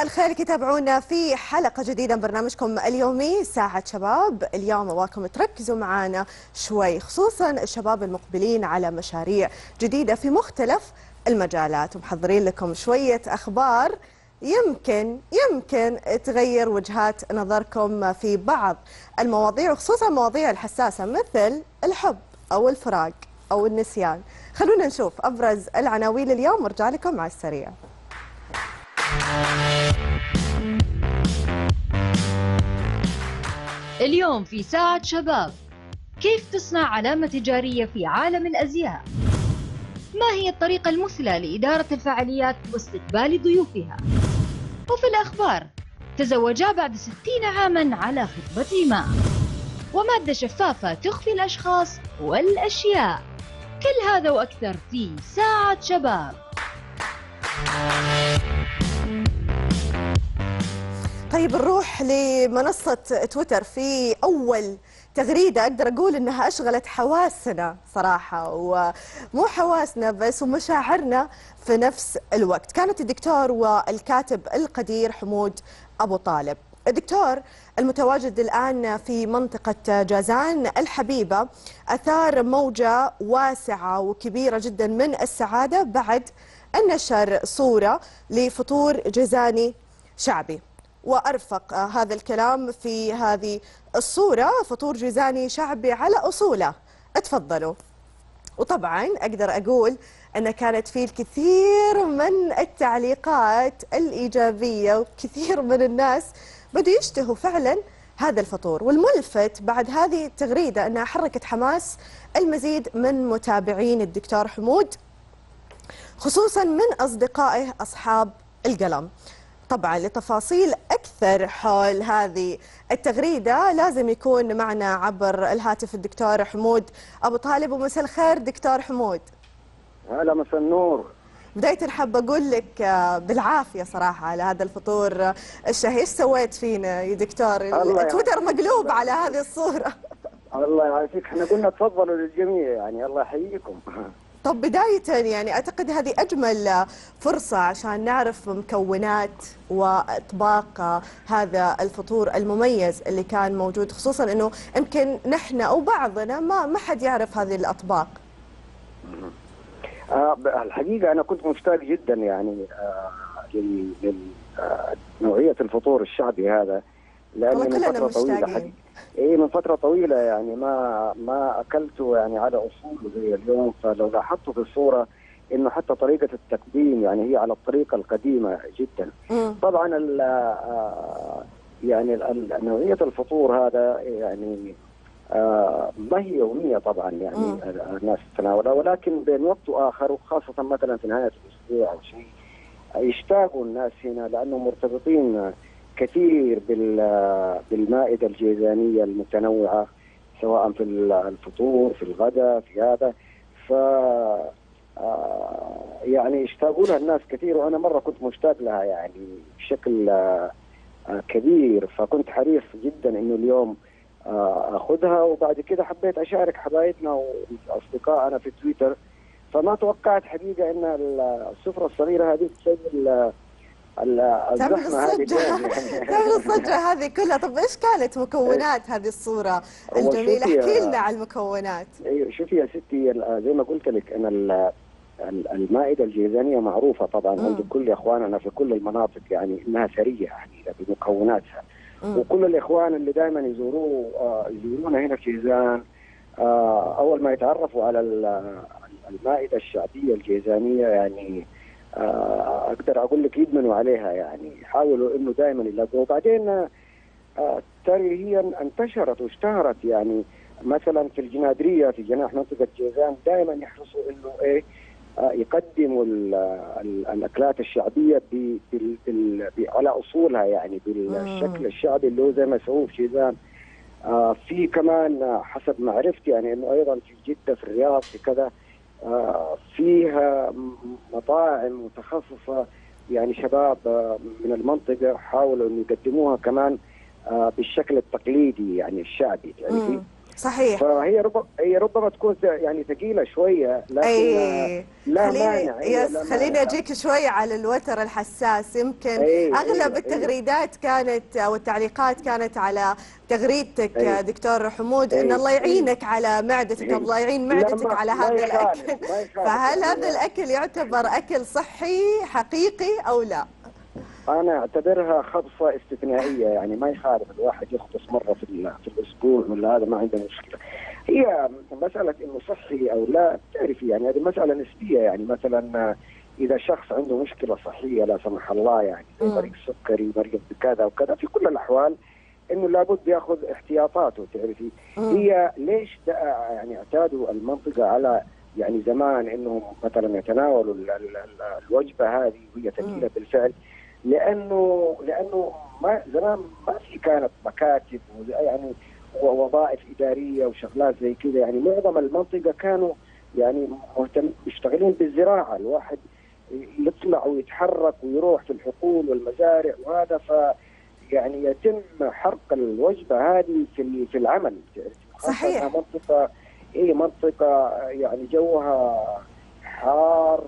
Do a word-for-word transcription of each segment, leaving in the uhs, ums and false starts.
مساء الخير، تتابعونا في حلقة جديدة من برنامجكم اليومي ساعة شباب. اليوم أبغاكم تركزوا معنا شوي، خصوصا الشباب المقبلين على مشاريع جديدة في مختلف المجالات، ومحضرين لكم شوية أخبار يمكن يمكن تغير وجهات نظركم في بعض المواضيع، وخصوصا المواضيع الحساسة مثل الحب أو الفراق أو النسيان. خلونا نشوف أبرز العناوين اليوم وارجع لكم على السريع. اليوم في ساعة شباب، كيف تصنع علامة تجارية في عالم الأزياء؟ ما هي الطريقة المثلى لإدارة الفعاليات واستقبال ضيوفها؟ وفي الأخبار، تزوجا بعد ستين عاما على خطبة ما، ومادة شفافة تخفي الأشخاص والأشياء. كل هذا وأكثر في ساعة شباب. طيب نروح لمنصة تويتر في أول تغريدة أقدر أقول أنها أشغلت حواسنا صراحة، ومو حواسنا بس ومشاعرنا في نفس الوقت. كانت الدكتور والكاتب القدير حمود أبو طالب. الدكتور المتواجد الآن في منطقة جازان الحبيبة أثار موجة واسعة وكبيرة جدا من السعادة بعد أن نشر صورة لفطور جازاني شعبي، وأرفق هذا الكلام في هذه الصورة فطور جازاني شعبي على أصوله. اتفضلوا. وطبعا أقدر أقول أن كانت فيه الكثير من التعليقات الإيجابية، وكثير من الناس بدوا يشتهوا فعلا هذا الفطور. والملفت بعد هذه التغريدة أنها حركت حماس المزيد من متابعين الدكتور حمود، خصوصا من أصدقائه أصحاب القلم. طبعا لتفاصيل أكثر حول هذه التغريدة لازم يكون معنا عبر الهاتف الدكتور حمود أبو طالب. ومساء الخير دكتور حمود. هلا مساء النور. بداية حابة أقول لك بالعافية صراحة على هذا الفطور الشهي. إيش سويت فينا يا دكتور؟ تويتر مقلوب على هذه الصورة. الله يعافيك، احنا قلنا تفضلوا للجميع، يعني الله يحييكم. طب بداية يعني أعتقد هذه أجمل فرصة عشان نعرف مكونات وأطباق هذا الفطور المميز اللي كان موجود، خصوصا أنه يمكن نحن أو بعضنا ما ما حد يعرف هذه الأطباق. آه الحقيقة أنا كنت مشتاق جدا يعني آه لنوعية الفطور الشعبي هذا، لأن من فترة طويلة ايه من فترة طويلة يعني ما ما اكلته يعني على اصوله زي اليوم. فلو لاحظتوا في الصورة انه حتى طريقة التقديم يعني هي على الطريقة القديمة جدا. مم. طبعا ال يعني نوعية الفطور هذا يعني آه ما هي يومية طبعا يعني مم. الناس تتناولها، ولكن بين وقت واخر، وخاصة مثلا في نهاية الاسبوع او شيء، يشتاقوا الناس هنا لانهم مرتبطين كثير بالمائدة الجيزانية المتنوعة، سواء في الفطور في الغداء في هذا. ف يعني يشتاقوا لها الناس كثير، وأنا مرة كنت مشتاق لها يعني بشكل كبير. فكنت حريص جدا إنه اليوم أخذها، وبعد كده حبيت أشارك حبايبنا وأصدقائنا في تويتر. فما توقعت حقيقة إن السفرة الصغيرة هذه تسوي تعمل الصجة تعمل الصجة هذه كلها. طب ايش كانت مكونات هذه الصورة الجميلة؟ احكي لنا عن المكونات. ايوه شوفي يا ستي، زي ما قلت لك انا المائدة الجيزانية معروفة طبعا مم. عند كل اخواننا في كل المناطق يعني انها ثرية يعني بمكوناتها. مم. وكل الاخوان اللي دائما يزوروا يزورونا هنا في جيزان اول ما يتعرفوا على المائدة الشعبية الجيزانية يعني اقدر اقول لك يدمنوا عليها، يعني يحاولوا انه دائما يلاقوها. وبعدين ترى هي انتشرت واشتهرت يعني مثلا في الجنادريه في جناح منطقه جيزان دائما يحرصوا انه ايه يقدموا الاكلات الشعبيه ب على اصولها يعني بالشكل الشعبي اللي هو زي ما سووه في جيزان. في كمان حسب معرفتي يعني انه ايضا في جده في الرياض في كذا فيها مطاعم متخصصة يعني شباب من المنطقة حاولوا أن يقدموها كمان بالشكل التقليدي يعني الشعبي يعني. صحيح. فهي ربما هي ربما تكون يعني ثقيله شويه، لكن أي. لا خليني مانع. يس لا خليني مانع. اجيك شوي على الوتر الحساس. يمكن أي اغلب أي التغريدات كانت او التعليقات كانت على تغريدتك أي دكتور حمود، ان أي الله أي يعينك على معدتك، أي الله يعين لا معدتك ما على ما هذا يخالف الاكل. ما يخالف فهل يعني هذا الاكل يعتبر اكل صحي حقيقي او لا؟ انا اعتبرها خبصه استثنائيه، يعني ما يخالف الواحد يخبص مره في في الاسبوع ولا هذا ما عنده مشكله. هي مساله انه صحي او لا تعرفي يعني هذه مساله نسبيه، يعني مثلا اذا شخص عنده مشكله صحيه لا سمح الله يعني زي مريض سكري مريض كذا وكذا، في كل الاحوال انه لابد ياخذ احتياطاته تعرفي. هي ليش يعني اعتادوا المنطقه على يعني زمان انهم مثلا يتناولوا ال ال ال الوجبه هذه وهي ثقيله بالفعل، لانه لانه ما زمان ما في كانت مكاتب يعني ووظائف اداريه وشغلات زي كذا، يعني معظم المنطقه كانوا يعني مهتم مشتغلين بالزراعه، الواحد يطلع ويتحرك ويروح في الحقول والمزارع وهذا، ف يعني يتم حرق الوجبه هذه في في العمل. صحيح. منطقه اي منطقه يعني جوها حار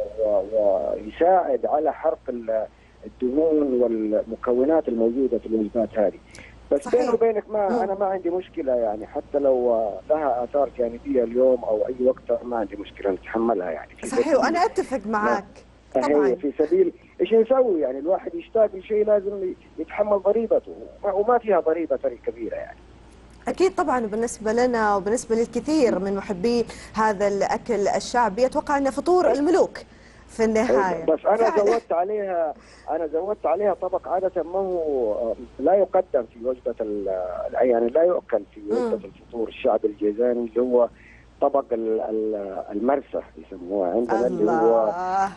ويساعد على حرق الدهون والمكونات الموجوده في الوجبات هذه. بس بيني وبينك ما مم. انا ما عندي مشكله، يعني حتى لو لها اثار جانبيه اليوم او اي وقت ما عندي مشكله نتحملها يعني. صحيح، وانا اتفق معك طبعا. في سبيل ايش نسوي يعني؟ الواحد يشتاق لشيء لازم يتحمل ضريبته، وما فيها ضريبه كبيره يعني. أكيد طبعا. بالنسبة لنا وبالنسبة للكثير من محبين هذا الأكل الشعبي أتوقع أنه فطور الملوك في النهاية. بس أنا فعلا. زودت عليها أنا زودت عليها طبق عادة ما هو لا يقدم في وجبة يعني لا يؤكل في وجبة الفطور الشعبي الجيزاني، اللي هو طبق المرسى يسموه عندنا، اللي هو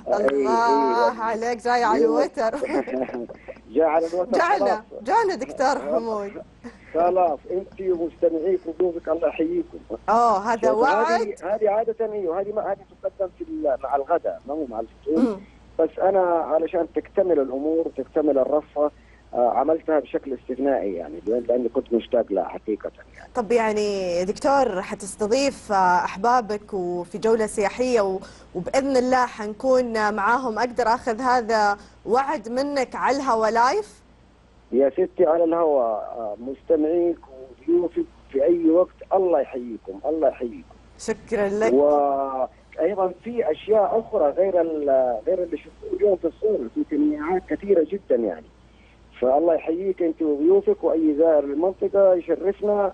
الله عليك جاي على الوتر. جاء على الوتر. جعنا جعنا دكتور حمود. خلاص انت ومستمعيك وضيوفك الله يحييكم. اه هذا وعد. هذه عاده ايوه هذه ما هذه تقدم في مع الغداء ما هو مع الفطور. بس انا علشان تكتمل الامور وتكتمل الرفه آه عملتها بشكل استثنائي يعني، لاني كنت مشتاق لها حقيقه يعني. طب يعني دكتور حتستضيف احبابك وفي جوله سياحيه وباذن الله حنكون معاهم، اقدر اخذ هذا وعد منك على الهوا لايف؟ يا ستي على الهواء، مستمعيك وضيوفك في اي وقت الله يحييكم الله يحييكم. شكرا لك. وايضا في اشياء اخرى غير غير اللي شفتوه اليوم في الصوره، في تنويعات كثيره جدا يعني. فالله يحييك انت وضيوفك، واي زائر المنطقه يشرفنا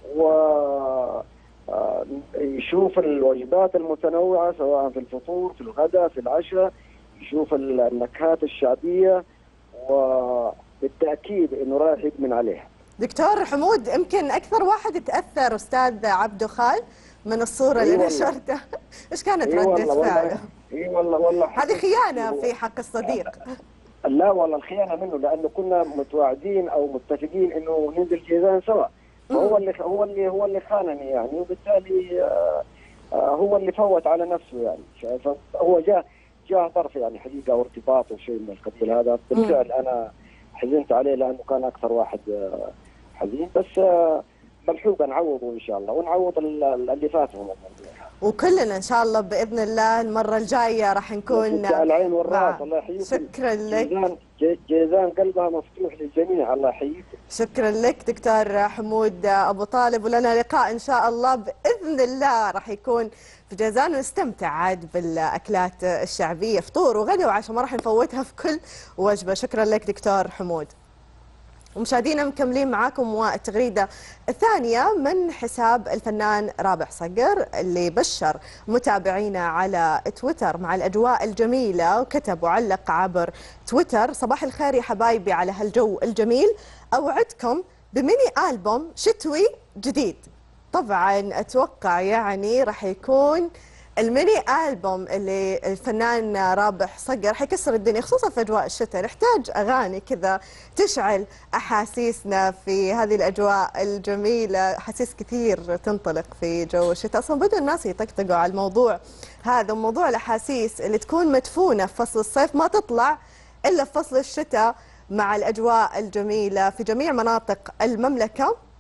ويشوف الوجبات المتنوعه سواء في الفطور في الغداء في العشاء، يشوف النكهات الشعبيه و بالتأكيد إنه رايح يدمن عليها. دكتور حمود يمكن أكثر واحد تأثر أستاذ عبدو خال من الصورة اللي نشرتها. إيش كانت ردة فعله؟ إي والله والله هذه خيانة في حق الصديق. لا والله الخيانة منه، لأنه كنا متواعدين أو متفقين إنه ننزل جيزان سوا. هو اللي هو اللي هو اللي خانني يعني، وبالتالي آه آه هو اللي فوت على نفسه يعني. شايف هو جاء جاء ظرف يعني حقيقة وارتباط وشيء من القبيل هذا. بالفعل أنا حزنت عليه لانه كان اكثر واحد حزين، بس ملحوقه نعوضه ان شاء الله ونعوض اللي فاتهم. وكلنا ان شاء الله باذن الله المره الجايه راح نكون العين والراس. الله يحييكم. شكرا لك. جيزان جيزان قلبها مفتوح للجميع. الله يحييكم. شكرا لك دكتور حمود ابو طالب، ولنا لقاء ان شاء الله باذن الله راح يكون في جيزان، ونستمتع عاد بالاكلات الشعبيه فطور وغدا وعشاء، ما راح نفوتها في كل وجبه. شكرا لك دكتور حمود. ومشاهدينا مكملين معاكم والتغريدة الثانية من حساب الفنان رابح صقر اللي بشر متابعينا على تويتر مع الأجواء الجميلة، وكتب وعلق عبر تويتر: صباح الخير يا حبايبي على هالجو الجميل، أوعدكم بميني ألبوم شتوي جديد. طبعا أتوقع يعني راح يكون الميني ألبوم اللي الفنان رابح صقر حيكسر الدنيا، خصوصا في أجواء الشتاء نحتاج أغاني كذا تشعل أحاسيسنا في هذه الأجواء الجميلة، أحاسيس كثير تنطلق في جو الشتاء. أصلا بدأ الناس يطقطقوا على الموضوع هذا، موضوع الأحاسيس اللي تكون مدفونة في فصل الصيف ما تطلع إلا في فصل الشتاء مع الأجواء الجميلة في جميع مناطق المملكة.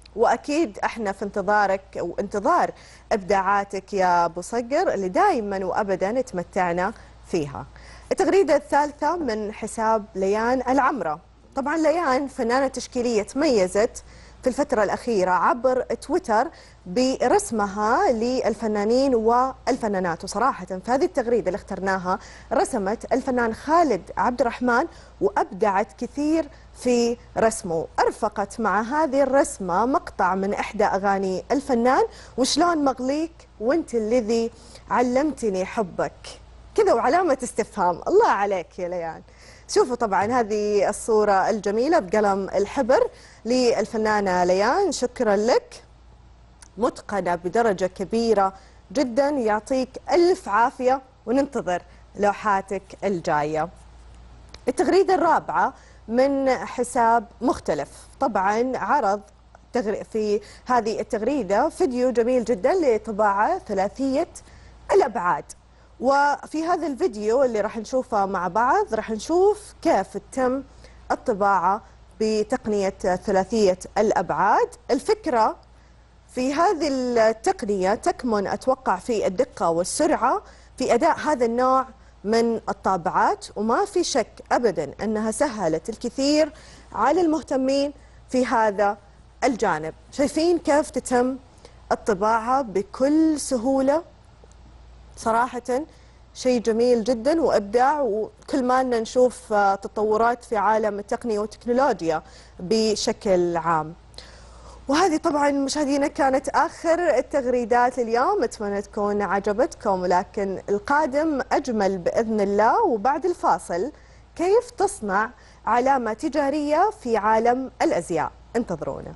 واكيد احنا في انتظارك وانتظار ابداعاتك يا ابو صقر اللي دائما وابدا تمتعنا فيها. التغريده الثالثه من حساب ليان العمره. طبعا ليان فنانه تشكيليه تميزت في الفتره الاخيره عبر تويتر برسمها للفنانين والفنانات، وصراحه في هذه التغريده اللي اخترناها رسمت الفنان خالد عبد الرحمن وابدعت كثير في رسمه. أرفقت مع هذه الرسمة مقطع من إحدى أغاني الفنان، وشلون مغليك وانت الذي علمتني حبك، كذا وعلامة استفهام. الله عليك يا ليان. شوفوا طبعا هذه الصورة الجميلة بقلم الحبر للفنانة ليان، شكرا لك، متقنة بدرجة كبيرة جدا، يعطيك ألف عافية وننتظر لوحاتك الجاية. التغريدة الرابعة من حساب مختلف، طبعا عرض في هذه التغريدة فيديو جميل جدا لطباعة ثلاثية الأبعاد، وفي هذا الفيديو اللي راح نشوفه مع بعض راح نشوف كيف تم الطباعة بتقنية ثلاثية الأبعاد. الفكرة في هذه التقنية تكمن أتوقع في الدقة والسرعة في أداء هذا النوع من الطابعات، وما في شك أبدا أنها سهلت الكثير على المهتمين في هذا الجانب. شايفين كيف تتم الطباعة بكل سهولة؟ صراحة شيء جميل جدا وإبداع، وكل ما أن نشوف تطورات في عالم التقنية والتكنولوجيا بشكل عام. وهذه طبعا مشاهدينا كانت آخر التغريدات اليوم، أتمنى تكون عجبتكم، ولكن القادم أجمل بإذن الله. وبعد الفاصل كيف تصنع علامة تجارية في عالم الأزياء، انتظرونا.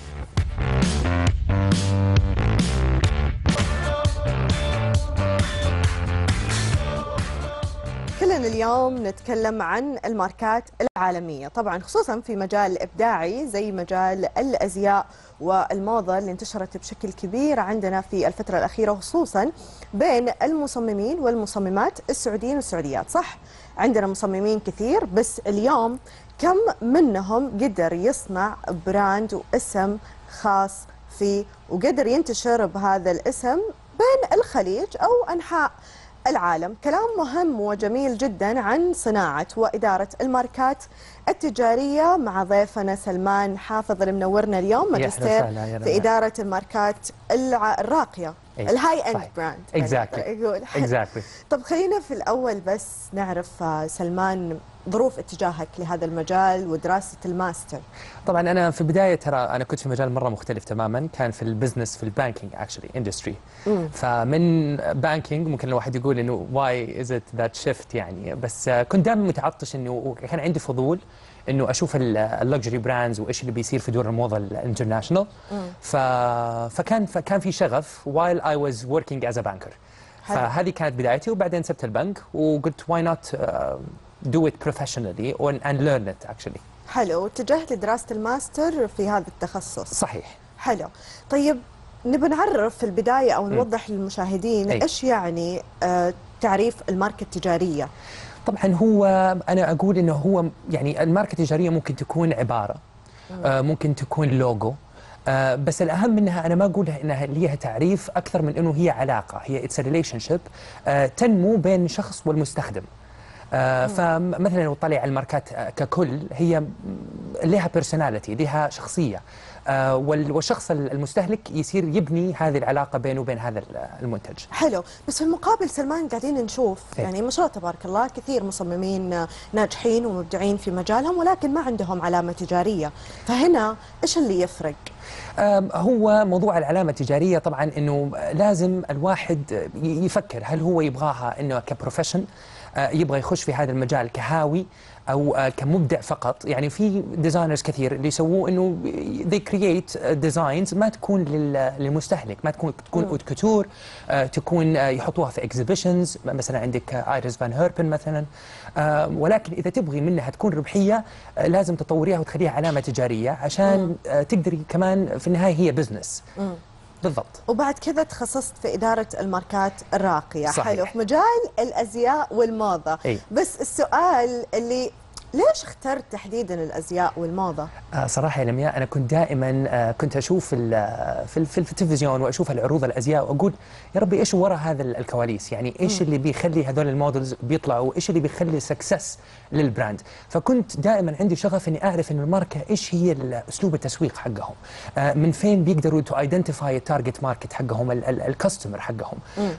كلنا اليوم نتكلم عن الماركات العالمية، طبعا خصوصا في مجال إبداعي زي مجال الأزياء والموضة اللي انتشرت بشكل كبير عندنا في الفترة الأخيرة، خصوصا بين المصممين والمصممات السعوديين والسعوديات. صح عندنا مصممين كثير، بس اليوم كم منهم قدر يصنع براند واسم خاص فيه وقدر ينتشر بهذا الاسم بين الخليج أو أنحاء العالم. كلام مهم وجميل جدا عن صناعة وإدارة الماركات التجارية مع ضيفنا سلمان حافظ اللي منورنا اليوم، ماجستير في إدارة الماركات الراقية، الهاي اند براند. اكزاكتلي اكزاكتلي. طب خلينا في الأول بس نعرف سلمان ظروف اتجاهك لهذا المجال ودراسة الماستر. طبعا أنا في البداية ترى أنا كنت في مجال مرة مختلف تماما، كان في البزنس في البانكينج اكشلي اندستري. فمن بانكينج ممكن الواحد يقول إنه واي از ات ذات شيفت يعني، بس كنت دائما متعطش إنه كان عندي فضول إنه أشوف اللكجري براندز وإيش اللي بيصير في دور الموضة الانترناشونال. ف... فكان فكان في شغف while I was working as a banker. فهذه كانت بدايتي، وبعدين سبت البنك وقلت why not uh, do it professionally and learn it actually. حلو، اتجهت لدراسة الماستر في هذا التخصص. صحيح. حلو. طيب نبي نعرف في البداية أو نوضح للمشاهدين أي. إيش يعني آه تعريف الماركة التجارية؟ طبعا هو أنا أقول إنه هو يعني الماركة التجارية ممكن تكون عبارة، آه ممكن تكون لوجو، آه بس الأهم منها أنا ما أقولها إنها ليها تعريف أكثر من إنه هي علاقة، هي it's a relationship آه تنمو بين شخص والمستخدم. آه فمثلا لو طلع على الماركات ككل هي لها بيرسوناليتي، لها شخصية، آه والشخص المستهلك يصير يبني هذه العلاقة بينه وبين هذا المنتج. حلو، بس في المقابل سلمان قاعدين نشوف يعني ما شاء الله تبارك الله كثير مصممين ناجحين ومبدعين في مجالهم ولكن ما عندهم علامة تجارية، فهنا إيش اللي يفرق؟ هو موضوع العلامة التجارية طبعا إنه لازم الواحد يفكر هل هو يبغاها إنه كبروفيشن، يبغى يخش في هذا المجال كهاوي أو كمبدع فقط. يعني في ديزاينرز كثير اللي يسووه إنه they create designs ما تكون للمستهلك، ما تكون تكون اوت كوتور، تكون يحطوها في exhibitions، مثلا عندك ايريس فان هيربن مثلا. ولكن إذا تبغي منها تكون ربحية لازم تطوريها وتخليها علامة تجارية عشان تقدري كمان في النهاية هي بزنس. بالضبط. وبعد كذا تخصصت في إدارة الماركات الراقية. صحيح. حلو، في مجال الأزياء والموضة. أي. بس السؤال اللي ليش اخترت تحديدا الازياء والموضه؟ آه صراحه يا لمياء انا كنت دائما آه كنت اشوف في في, في التلفزيون واشوف العروض الازياء واقول يا ربي ايش وراء هذا الكواليس، يعني ايش اللي بيخلي هذول المودلز بيطلعوا، ايش اللي بيخلي سكسس للبراند. فكنت دائما عندي شغف اني اعرف ان الماركه ايش هي اسلوب التسويق حقهم، آه من فين بيقدروا تو ايدنتيفاي التارجت ماركت حقهم، الكاستمر حقهم.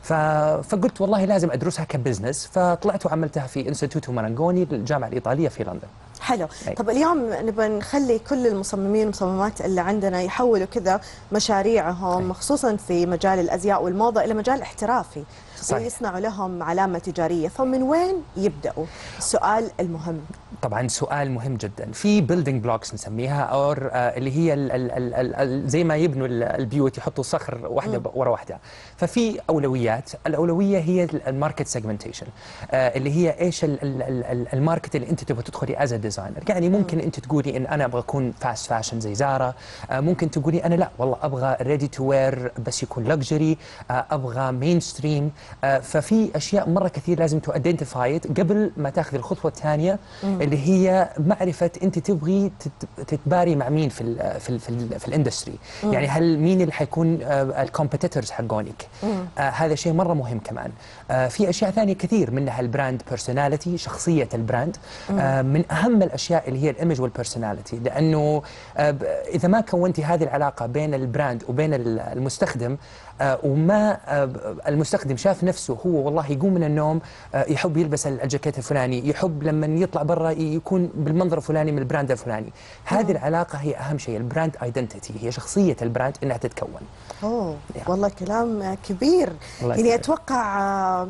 فقلت والله لازم ادرسها كبزنس، فطلعت وعملتها في انستيتوتو مارانجوني للجامعه الايطاليه في لندن. حلو. طب اليوم نبغى نخلي كل المصممين والمصممات اللي عندنا يحولوا كذا مشاريعهم خصوصا في مجال الازياء والموضه الى مجال احترافي، صحيح. ويصنعوا لهم علامه تجاريه، فمن وين يبداوا؟ السؤال المهم. طبعا سؤال مهم جدا. في بيلدينج بلوكس نسميها، او اللي هي ال ال ال ال زي ما يبنوا البيوت يحطوا صخر واحده ورا واحده. ففي اولويات، الاولويه هي الماركت سيجمنتيشن، اللي هي ايش ال ال ال الماركت اللي انت تبغى تدخلي از ديزاينر. يعني ممكن انت تقولي ان انا ابغى اكون فاست فاشن زي زارا، ممكن تقولي انا لا والله ابغى ريدي تو وير بس يكون لكجري، ابغى مين ستريم. ففي اشياء مره كثير لازم تو ايدنتيفاي قبل ما تاخذي الخطوه الثانيه اللي هي معرفه انت تبغي تتباري مع مين في ال في ال في, ال في الاندستري. يعني هل مين اللي حيكون الكومبيتيتورز حقونك؟ آه هذا شيء مره مهم كمان. آه في اشياء ثانيه كثير منها البراند بيرسوناليتي، شخصيه البراند. آه من اهم الاشياء اللي هي الايمج والبيرسوناليتي، لانه آه اذا ما كونتي هذه العلاقه بين البراند وبين المستخدم، آه وما آه المستخدم شاف نفسه هو والله يقوم من النوم آه يحب يلبس الجاكيت الفلاني، يحب لما يطلع برا يكون بالمنظر الفلاني من البراند الفلاني. هذه العلاقه هي اهم شيء، البراند ايدنتيتي، هي شخصيه البراند انها تتكون. اوه يعني. والله كلام كبير. يعني اتوقع آه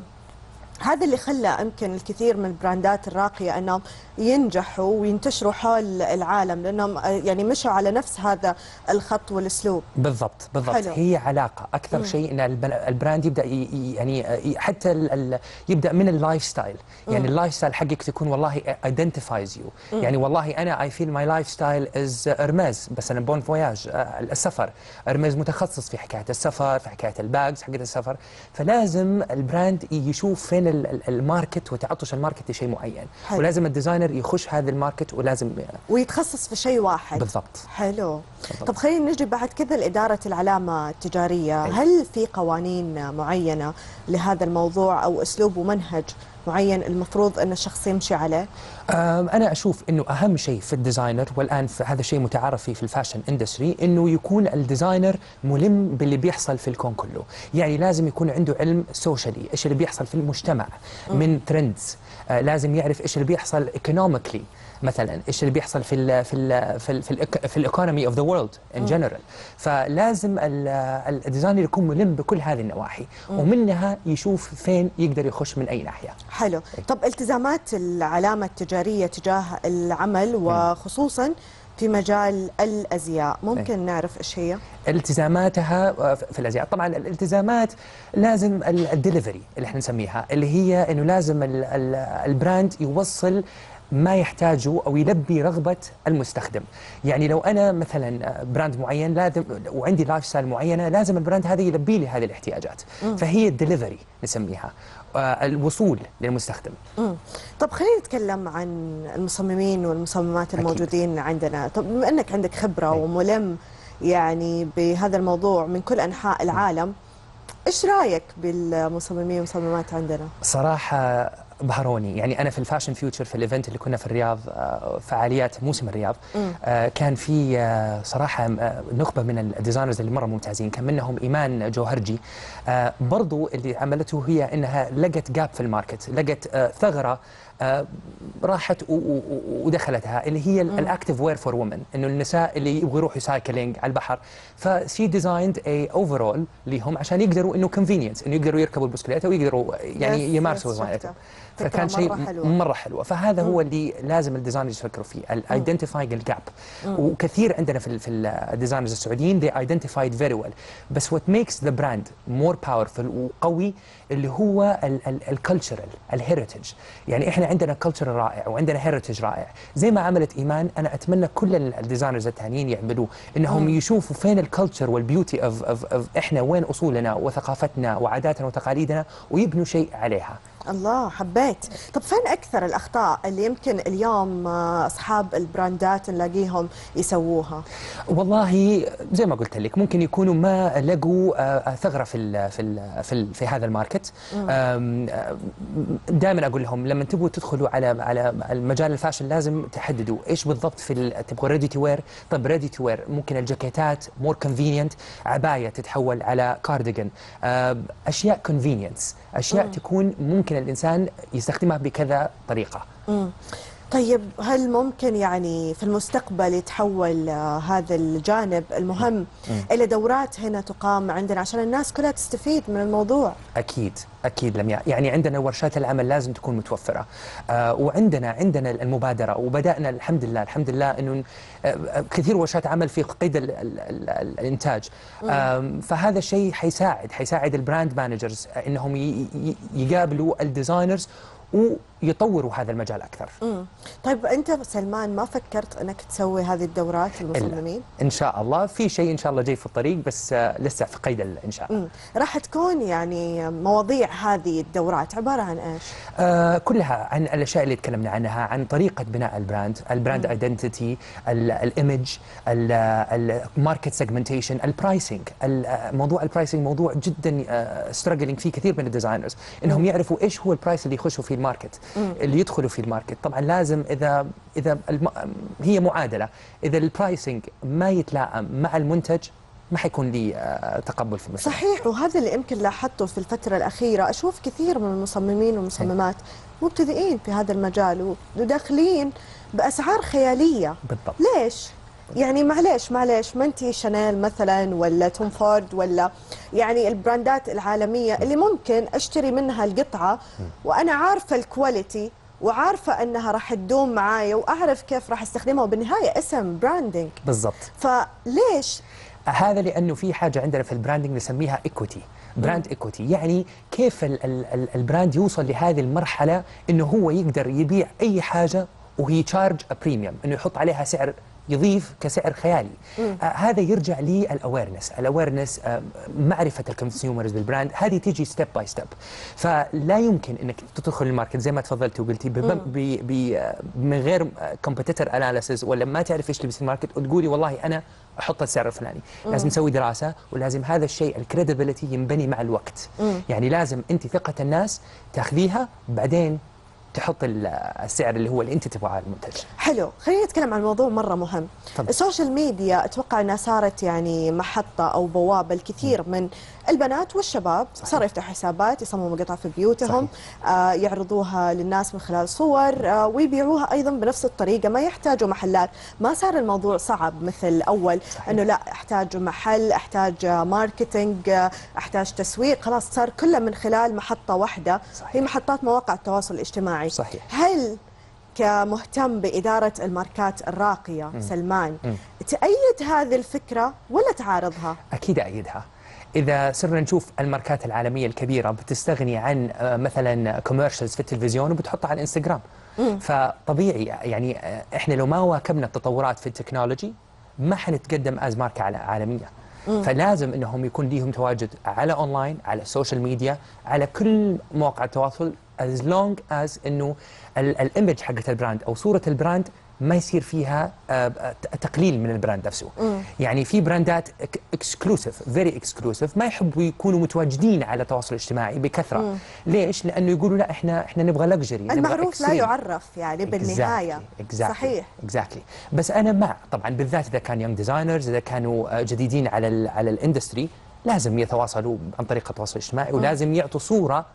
هذا اللي خلى يمكن الكثير من البراندات الراقيه انهم ينجحوا وينتشروا حول العالم، لانهم يعني مشوا على نفس هذا الخط والاسلوب. بالضبط بالضبط. حلو. هي علاقه اكثر شيء ان البراند يبدا يعني حتى يبدا من اللايف ستايل، يعني اللايف ستايل حقك تكون والله ايدنتيفايز يو، يعني والله انا اي فيل ماي لايف ستايل از ارميز، بس انا بون فواياج السفر، ارميز متخصص في حكايه السفر، في حكايه الباجز حقت السفر. فلازم البراند يشوف فين الماركت وتعطش الماركت لشيء معين. حلو. ولازم الديزاينر يخش هذا الماركت ولازم ويتخصص في شيء واحد. بالضبط. حلو. بالضبط. طب خلينا نجي بعد كذا لإدارة العلامة التجارية. حلو. هل في قوانين معينة لهذا الموضوع أو أسلوب ومنهج معين المفروض أن الشخص يمشي عليه؟ أنا أشوف أنه أهم شيء في الديزاينر، والآن في هذا الشيء متعارف فيه في الفاشن اندستري، أنه يكون الديزاينر ملم باللي بيحصل في الكون كله. يعني لازم يكون عنده علم سوشيالي، إيش اللي بيحصل في المجتمع من ترندز. آه لازم يعرف إيش اللي بيحصل ايكونوميكلي، مثلا ايش اللي بيحصل في ال في ال في ال في, ال في الايكونومي اوف ذا وورلد ان جنرال. فلازم الديزاينر يكون ملم بكل هذه النواحي، ومنها يشوف فين يقدر يخش من اي ناحيه. حلو. طب التزامات العلامه التجاريه تجاه العمل وخصوصا في مجال الازياء ممكن نعرف ايش هي؟ التزاماتها في الازياء، طبعا الالتزامات لازم الدليفري اللي احنا نسميها، اللي هي انه لازم البراند يوصل ما يحتاجه أو يلبي رغبة المستخدم. يعني لو أنا مثلا براند معين لازم وعندي لايف ستايل معينة، لازم البراند هذا يلبي لي هذه الاحتياجات. مم. فهي الدليفري نسميها، آه الوصول للمستخدم. مم. طب خلينا نتكلم عن المصممين والمصممات الموجودين أكيد. عندنا. طب بما أنك عندك خبرة أي. وملم يعني بهذا الموضوع من كل أنحاء العالم، إيش رأيك بالمصممين والمصممات عندنا؟ صراحة بهروني. يعني انا في الفاشن فيوتشر في الايفنت اللي كنا في الرياض، فعاليات موسم الرياض، كان في صراحه نخبه من الديزاينرز اللي مره ممتازين، كان منهم ايمان جوهرجي. برضو اللي عملته هي انها لقت جاب في الماركت، لقت ثغره راحت ودخلتها، اللي هي الاكتيف وير فور وومن، انه النساء اللي يبغوا يروحوا سايكلينج على البحر. فشي ديزايند اي اوفرول لهم عشان يقدروا انه كونفينينس، انه يقدروا يركبوا البسكليته ويقدروا يعني يمارسوا هوايتهم. فكان شيء مرة حلوة. مرة حلوة. فهذا مم. هو اللي لازم الديزاينرز يفكروا فيه، الايدنتيفاينج الجاب. وكثير عندنا في في الديزاينرز السعوديين they identified very well. بس what makes the brand more powerful وقوي اللي هو الكالتشرال الهيريتج. يعني احنا عندنا كلتشر رائع وعندنا هيريتج رائع، زي ما عملت ايمان. انا اتمنى كل الديزاينرز الثانيين يعملوه، انهم مم. يشوفوا فين الكلتشر والبيوتي اوف اوف احنا وين اصولنا وثقافتنا وعاداتنا وتقاليدنا، ويبنوا شيء عليها. الله، حبيت. طب فين أكثر الأخطاء اللي يمكن اليوم أصحاب البراندات نلاقيهم يسووها؟ والله زي ما قلت لك ممكن يكونوا ما لقوا ثغرة في ال في ال في, ال في هذا الماركت. دائما أقول لهم لما تبغوا تدخلوا على على المجال الفاشن لازم تحددوا إيش بالضبط في تبغوا ريدي تو وير. طب ريدي تو وير ممكن الجاكيتات مور كونفينينت، عباية تتحول على كارديجان، أشياء كونفينينس، أشياء مم. تكون ممكن الإنسان يستخدمها بكذا طريقة. مم. طيب هل ممكن يعني في المستقبل يتحول آه هذا الجانب المهم مم. إلى دورات هنا تقام عندنا عشان الناس كلها تستفيد من الموضوع؟ أكيد أكيد لمياء، يعني عندنا ورشات العمل لازم تكون متوفرة، آه وعندنا عندنا المبادرة، وبدأنا الحمد لله الحمد لله إنه آه كثير ورشات عمل في قيد ال ال ال الإنتاج. آه فهذا الشيء حيساعد حيساعد البراند مانجرز إنهم يقابلوا الديزاينرز ويطوروا هذا المجال أكثر. مم. طيب أنت سلمان ما فكرت أنك تسوي هذه الدورات للمصممين؟ إن شاء الله في شيء إن شاء الله جاي في الطريق، بس لسه في قيد الإنشاء. مم. راح تكون يعني مواضيع هذه الدورات عبارة عن إيش؟ آه كلها عن الأشياء اللي تكلمنا عنها، عن طريقة بناء البراند، البراند ايدنتيتي، الإيمج، الماركت سيجمنتيشن، البرايسنج. موضوع البرايسنج موضوع جدا ستراجلينج فيه كثير من الديزاينرز إنهم مم. يعرفوا إيش هو البرايس اللي يخشوا فيه الماركت، مم. اللي يدخلوا في الماركت. طبعا لازم اذا اذا الم... هي معادله، اذا البرايسنج ما يتلائم مع المنتج ما حيكون لي تقبل في المشروع. صحيح، وهذا اللي يمكن لاحظته في الفتره الاخيره. اشوف كثير من المصممين والمصممات مبتدئين في هذا المجال وداخلين باسعار خياليه. بالضبط. ليش؟ يعني معليش معليش ما انتي شانيل مثلا ولا توم فورد ولا يعني البراندات العالميه اللي ممكن اشتري منها القطعه وانا عارفه الكواليتي وعارفه انها راح تدوم معايا واعرف كيف راح استخدمها، وبالنهايه اسم براندنج. بالضبط. فليش؟ هذا لانه في حاجه عندنا في البراندنج نسميها ايكوتي، براند ايكوتي، يعني كيف ال ال البراند يوصل لهذه المرحله انه هو يقدر يبيع اي حاجه وهي تشارج بريميوم، انه يحط عليها سعر يضيف كسعر خيالي. آه هذا يرجع للاويرنس، الاويرنس آه معرفه الكونسيومرز بالبراند، هذه تيجي ستيب باي ستيب. فلا يمكن انك تدخل الماركت زي ما تفضلتي وقلتي من غير كومبيتيتور اناليسيس ولا ما تعرف ايش اللي بيصير الماركت وتقولي والله انا احط السعر الفلاني. مم. لازم نسوي دراسه، ولازم هذا الشيء الكريديبيليتي ينبني مع الوقت. مم. يعني لازم انت ثقه الناس تاخذيها بعدين تحط السعر اللي هو اللي انت تبغاه على المنتج. حلو، خلينا نتكلم عن موضوع مره مهم. طبعا. السوشيال ميديا اتوقع انها صارت يعني محطه او بوابه الكثير م. من البنات والشباب صاروا يفتحوا حسابات، يصمموا قطع في بيوتهم، آه يعرضوها للناس من خلال صور، آه ويبيعوها ايضا بنفس الطريقه، ما يحتاجوا محلات. ما صار الموضوع صعب مثل اول. صحيح. انه لا احتاج محل، احتاج ماركتينج، احتاج تسويق، خلاص صار كله من خلال محطه واحده. صحيح. هي محطات مواقع التواصل الاجتماعي. صحيح. هل كمهتم بإدارة الماركات الراقية م. سلمان م. تأيد هذه الفكرة ولا تعارضها؟ أكيد أأيدها. إذا صرنا نشوف الماركات العالمية الكبيرة بتستغني عن مثلا كوميرشلز في التلفزيون وبتحطها على الانستغرام. م. فطبيعي يعني إحنا لو ما واكبنا التطورات في التكنولوجي ما حنتقدم از ماركة عالمية. مم. فلازم انهم يكون ليهم تواجد على اونلاين، على السوشيال ميديا، على كل مواقع التواصل as long as انه الايمج حقت البراند او صوره البراند ما يصير فيها تقليل من البراند نفسه. مم. يعني في براندات اكسكلوسيف فيري اكسكلوسيف ما يحبوا يكونوا متواجدين على التواصل الاجتماعي بكثره. مم. ليش؟ لانه يقولوا لا احنا احنا نبغى لكجري، المعروف لا يعرف يعني بالنهايه. exactly. exactly. صحيح. اكزاكتلي exactly. بس انا مع طبعا بالذات اذا كان يونج ديزاينرز، اذا كانوا جديدين على ال على الاندستري لازم يتواصلوا عن طريق التواصل الاجتماعي، ولازم يعطوا صوره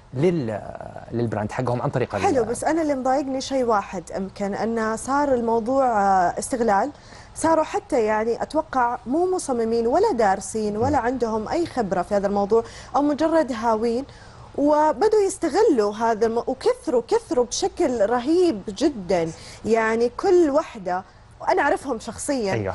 لل للبراند حقهم عن طريق حلو. بس انا اللي مضايقني شيء واحد، يمكن انه صار الموضوع استغلال. صاروا حتى يعني اتوقع مو مصممين ولا دارسين ولا عندهم اي خبره في هذا الموضوع، او مجرد هاوين، وبدوا يستغلوا هذا الم... وكثروا كثروا بشكل رهيب جدا. يعني كل وحده وانا اعرفهم شخصيا. أيوة.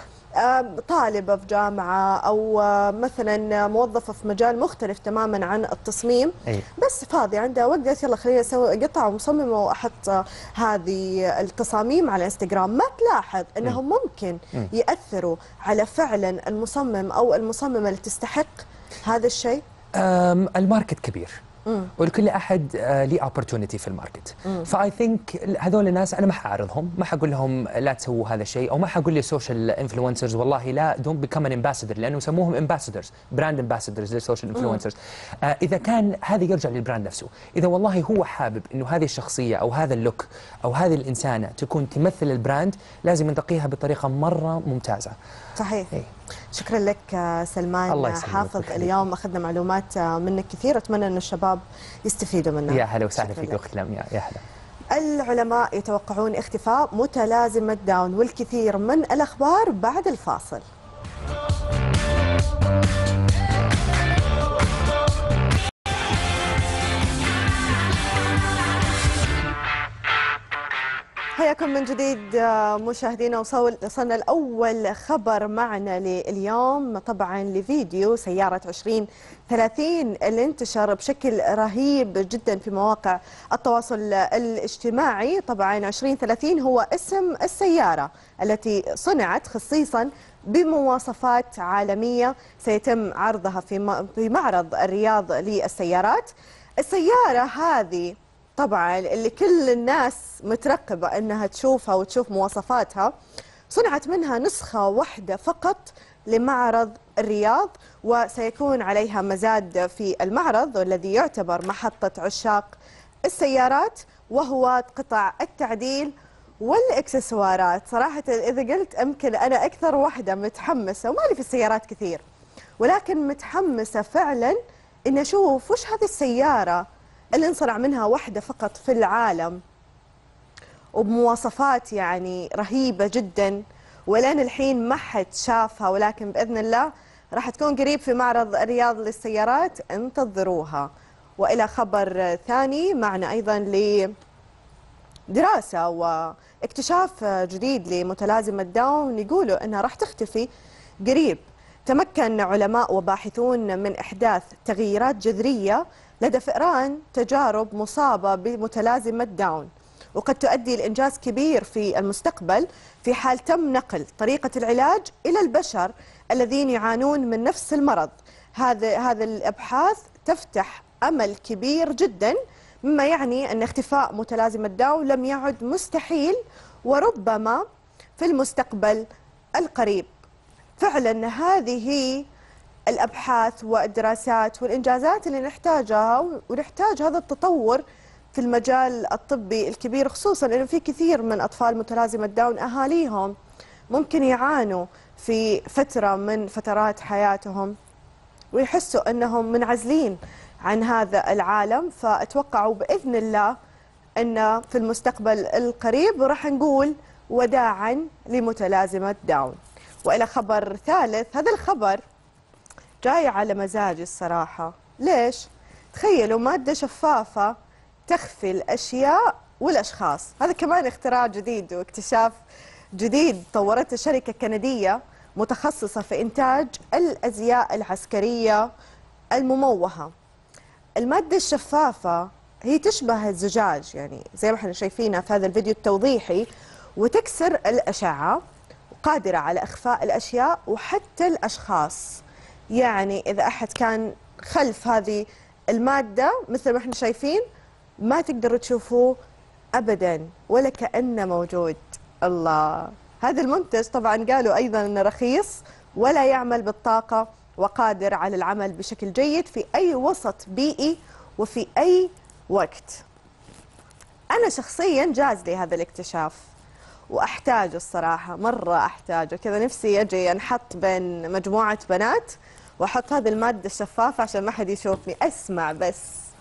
طالبة في جامعة أو مثلا موظفة في مجال مختلف تماما عن التصميم. أيه. بس فاضي عندها وقت، قالت يلا خليني أسوي قطعة ومصممة وأحط هذه التصاميم على انستغرام. ما تلاحظ أنهم م. ممكن م. يأثروا على فعلا المصمم أو المصممة اللي تستحق هذا الشيء؟ الماركت كبير، ولكل احد آه ليه opportunity في الماركت. فاي ثينك هذول الناس انا ما حاعرضهم، ما حقول لهم لا تسووا هذا الشيء، او ما حقول للسوشيال انفلونسرز والله لا دونت بيكم ان امباسادور، لانه يسموهم امباسادورز، براند امباسادورز للسوشيال انفلونسرز. آه اذا كان هذا يرجع للبراند نفسه، اذا والله هو حابب انه هذه الشخصيه او هذا اللوك او هذه الانسانه تكون تمثل البراند، لازم ننتقيها بطريقه مره ممتازه. صحيح. إيه. شكرا لك سلمان حافظ، اليوم اخذنا معلومات منك كثير، اتمنى ان الشباب يستفيدوا منها. يا هلا وسهلا فيك اخت لمياء، يا هلا. العلماء يتوقعون اختفاء متلازمة داون، والكثير من الاخبار بعد الفاصل. حياكم من جديد مشاهدينا. وصلنا الأول خبر معنا لليوم طبعا لفيديو سيارة عشرين ثلاثين اللي انتشر بشكل رهيب جدا في مواقع التواصل الاجتماعي. طبعا عشرين ثلاثين هو اسم السيارة التي صنعت خصيصا بمواصفات عالمية سيتم عرضها في معرض الرياض للسيارات. السيارة هذه طبعا اللي كل الناس مترقبة أنها تشوفها وتشوف مواصفاتها، صنعت منها نسخة واحدة فقط لمعرض الرياض، وسيكون عليها مزاد في المعرض والذي يعتبر محطة عشاق السيارات، وهو قطع التعديل والإكسسوارات. صراحة إذا قلت أمكن أنا أكثر واحدة متحمسة، ومالي في السيارات كثير، ولكن متحمسة فعلا إن أشوف وش هذه السيارة اللي انصنع منها واحدة فقط في العالم وبمواصفات يعني رهيبة جدا، ولين الحين ما حد شافها، ولكن بإذن الله راح تكون قريب في معرض الرياض للسيارات، انتظروها. وإلى خبر ثاني معنا أيضا لدراسة واكتشاف جديد لمتلازمة داون، يقولوا أنها راح تختفي قريب. تمكن علماء وباحثون من إحداث تغييرات جذرية لدى فئران تجارب مصابة بمتلازمة داون، وقد تؤدي لإنجاز كبير في المستقبل في حال تم نقل طريقة العلاج إلى البشر الذين يعانون من نفس المرض. هذا هذا الأبحاث تفتح أمل كبير جدا، مما يعني أن اختفاء متلازمة داون لم يعد مستحيل، وربما في المستقبل القريب. فعلا هذه هي الأبحاث والدراسات والإنجازات اللي نحتاجها، ونحتاج هذا التطور في المجال الطبي الكبير، خصوصا أنه في كثير من أطفال متلازمة داون أهاليهم ممكن يعانوا في فترة من فترات حياتهم ويحسوا أنهم منعزلين عن هذا العالم. فأتوقعوا بإذن الله أن في المستقبل القريب راح نقول وداعا لمتلازمة داون. وإلى خبر ثالث، هذا الخبر جاي على مزاجي الصراحة. ليش؟ تخيلوا مادة شفافة تخفي الأشياء والأشخاص. هذا كمان اختراع جديد واكتشاف جديد طورته شركة كندية متخصصة في إنتاج الأزياء العسكرية المموهة. المادة الشفافة هي تشبه الزجاج، يعني زي ما احنا شايفينها في هذا الفيديو التوضيحي، وتكسر الأشعة، وقادرة على إخفاء الأشياء وحتى الأشخاص. يعني إذا أحد كان خلف هذه المادة مثل ما احنا شايفين ما تقدروا تشوفوه أبدا ولا كأنه موجود. الله، هذا المنتج طبعا قالوا أيضا أنه رخيص ولا يعمل بالطاقة، وقادر على العمل بشكل جيد في أي وسط بيئي وفي أي وقت. أنا شخصيا جاز لي هذا الاكتشاف وأحتاجه الصراحة، مرة أحتاجه كذا. نفسي أجي أنحط بين مجموعة بنات وأحط هذه المادة الشفافة عشان ما حد يشوفني، أسمع بس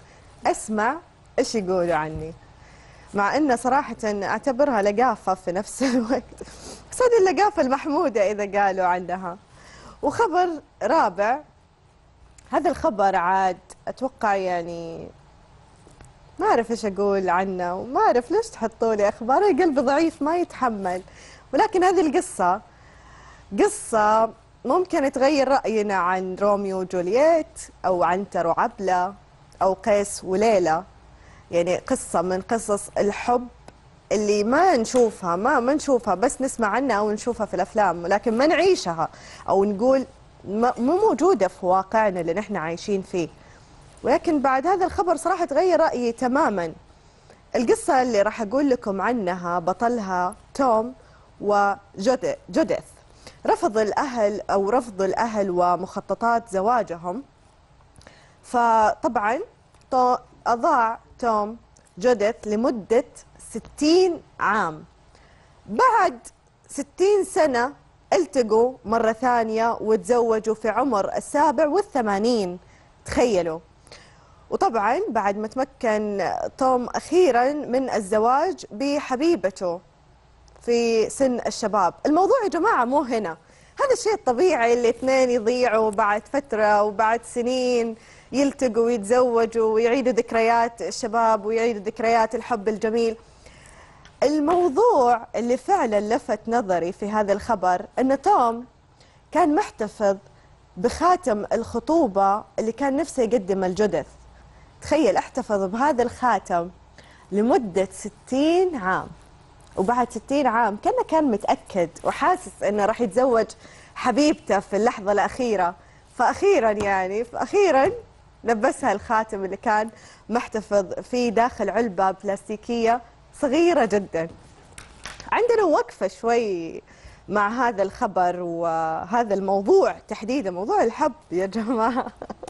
أسمع إيش يقولوا عني، مع أنه صراحة أعتبرها لقافة في نفس الوقت، بس هذه اللقافة المحمودة إذا قالوا عنها. وخبر رابع، هذا الخبر عاد أتوقع يعني ما أعرف إيش أقول عنه، وما أعرف ليش تحطوا لي أخبار، قلبي ضعيف ما يتحمل. ولكن هذه القصة قصة ممكن تغير رأينا عن روميو وجولييت أو عنتر وعبلة أو قيس وليلى. يعني قصة من قصص الحب اللي ما نشوفها ما ما نشوفها بس نسمع عنها أو نشوفها في الأفلام، ولكن ما نعيشها أو نقول مو موجودة في واقعنا اللي نحن عايشين فيه. ولكن بعد هذا الخبر صراحة تغير رأيي تماما. القصة اللي راح أقول لكم عنها بطلها توم وجوديث. رفض الأهل أو رفض الأهل ومخططات زواجهم، فطبعا أضاع توم جوديث لمدة ستين عام. بعد ستين سنة التقوا مرة ثانية وتزوجوا في عمر السابع والثمانين، تخيلوا. وطبعا بعد ما تمكن توم أخيرا من الزواج بحبيبته في سن الشباب. الموضوع يا جماعة مو هنا، هذا الشيء الطبيعي اللي اثنين يضيعوا بعد فترة وبعد سنين يلتقوا ويتزوجوا ويعيدوا ذكريات الشباب ويعيدوا ذكريات الحب الجميل. الموضوع اللي فعلا لفت نظري في هذا الخبر أن توم كان محتفظ بخاتم الخطوبة اللي كان نفسه يقدمه لجوديث. تخيل، احتفظ بهذا الخاتم لمدة ستين عام، وبعد ستين عام كأنه كان متأكد وحاسس أنه راح يتزوج حبيبته في اللحظة الأخيرة. فأخيرا يعني فأخيرا لبسها الخاتم اللي كان محتفظ فيه داخل علبة بلاستيكية صغيرة جدا. عندنا وقفة شوي مع هذا الخبر وهذا الموضوع تحديدا، موضوع الحب يا جماعة.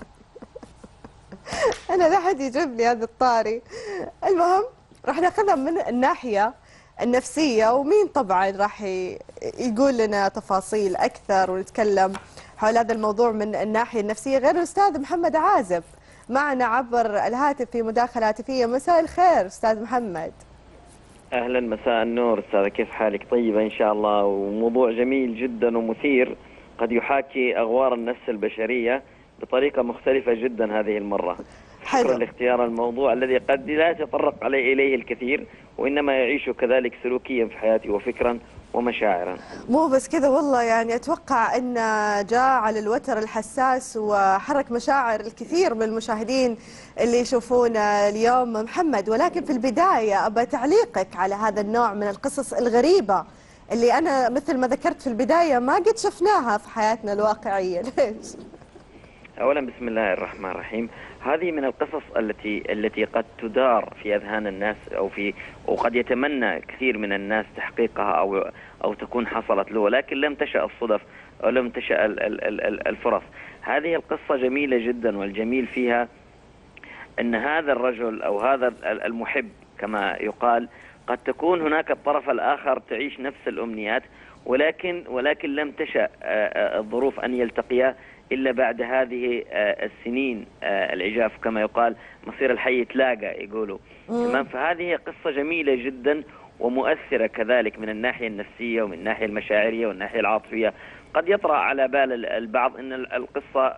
أنا لا حد يجيب لي هذا الطاري. المهم راح ناخذها من الناحية النفسية، ومين طبعا راح يقول لنا تفاصيل أكثر ونتكلم حول هذا الموضوع من الناحية النفسية غير الأستاذ محمد عازب معنا عبر الهاتف في مداخلة هاتفية. مساء الخير أستاذ محمد. أهلا، مساء النور أستاذة، كيف حالك؟ طيبة إن شاء الله. وموضوع جميل جدا ومثير، قد يحاكي أغوار النفس البشرية بطريقة مختلفة جدا هذه المرة. شكرا لاختيار الموضوع الذي قد لا يتطرق عليه إليه الكثير، وإنما يعيش كذلك سلوكيا في حياتي وفكرا ومشاعرا. مو بس كذا والله، يعني أتوقع أن جاء على الوتر الحساس وحرك مشاعر الكثير من المشاهدين اللي يشوفونا اليوم محمد. ولكن في البداية أبى تعليقك على هذا النوع من القصص الغريبة اللي أنا مثل ما ذكرت في البداية ما قد شفناها في حياتنا الواقعية. ليش؟ أولا بسم الله الرحمن الرحيم. هذه من القصص التي التي قد تدار في أذهان الناس، أو في وقد يتمنى كثير من الناس تحقيقها أو أو تكون حصلت له، ولكن لم تشأ الصدف أو لم تشأ الفرص. هذه القصة جميلة جدا، والجميل فيها أن هذا الرجل أو هذا المحب كما يقال قد تكون هناك الطرف الآخر تعيش نفس الأمنيات، ولكن ولكن لم تشأ الظروف أن يلتقيا إلا بعد هذه السنين العجاف كما يقال، مصير الحي يتلاقى يقولوا. تمام. فهذه قصة جميلة جدا ومؤثرة كذلك من الناحية النفسية ومن الناحية المشاعرية والناحية العاطفية. قد يطرأ على بال البعض أن القصة